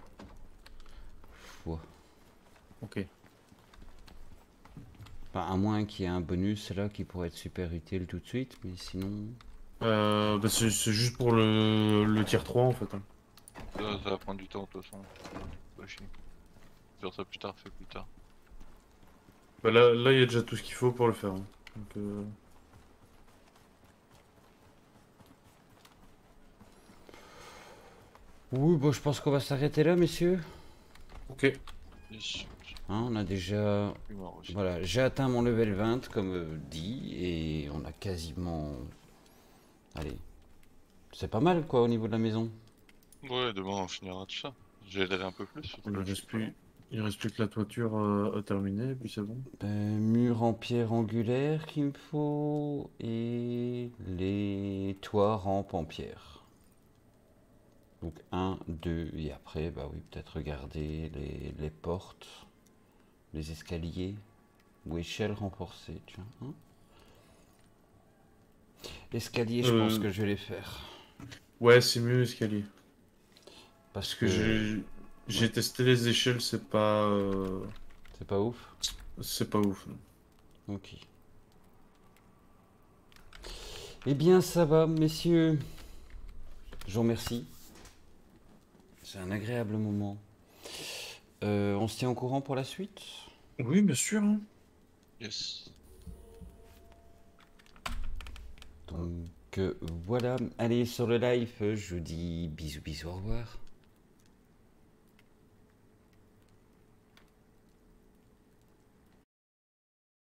fois. Ok. Enfin, à moins qu'il y ait un bonus là qui pourrait être super utile tout de suite, mais sinon... Bah c'est juste pour le tier 3 en fait. Hein. ça va prendre du temps de toute façon. Pas chier. Faire ça plus tard, fais plus tard. Bah là, il y a déjà tout ce qu'il faut pour le faire. Hein. Donc, Oui, bon, je pense qu'on va s'arrêter là, messieurs. Ok. Yes. Hein, on a déjà... Plus mort aussi. Voilà, j'ai atteint mon level 20, comme dit, et on a quasiment... Allez, c'est pas mal, quoi, au niveau de la maison. Ouais, demain on finira tout ça. J'ai d'aller un peu plus. Parce que Il là, je reste suis pas loin. plus, il reste plus que la toiture à terminer, puis c'est bon. Mur en pierre angulaire qu'il me faut, et les toits rampes en pierre. Donc un, 2, et après, bah oui, peut-être regarder les portes, les escaliers, ou échelles renforcées, tu vois. Hein. Escalier, je pense Euh, que je vais les faire. ouais, c'est mieux l'escalier. Parce Parce que que j'ai testé les échelles, c'est pas. c'est pas ouf. c'est pas ouf. Ok. Eh bien, ça va, messieurs. Je vous remercie. C'est un agréable moment. On se tient au courant pour la suite? Oui, bien sûr. Hein. Yes. Donc voilà. Allez, sur le live, je vous dis bisous, bisous, au revoir.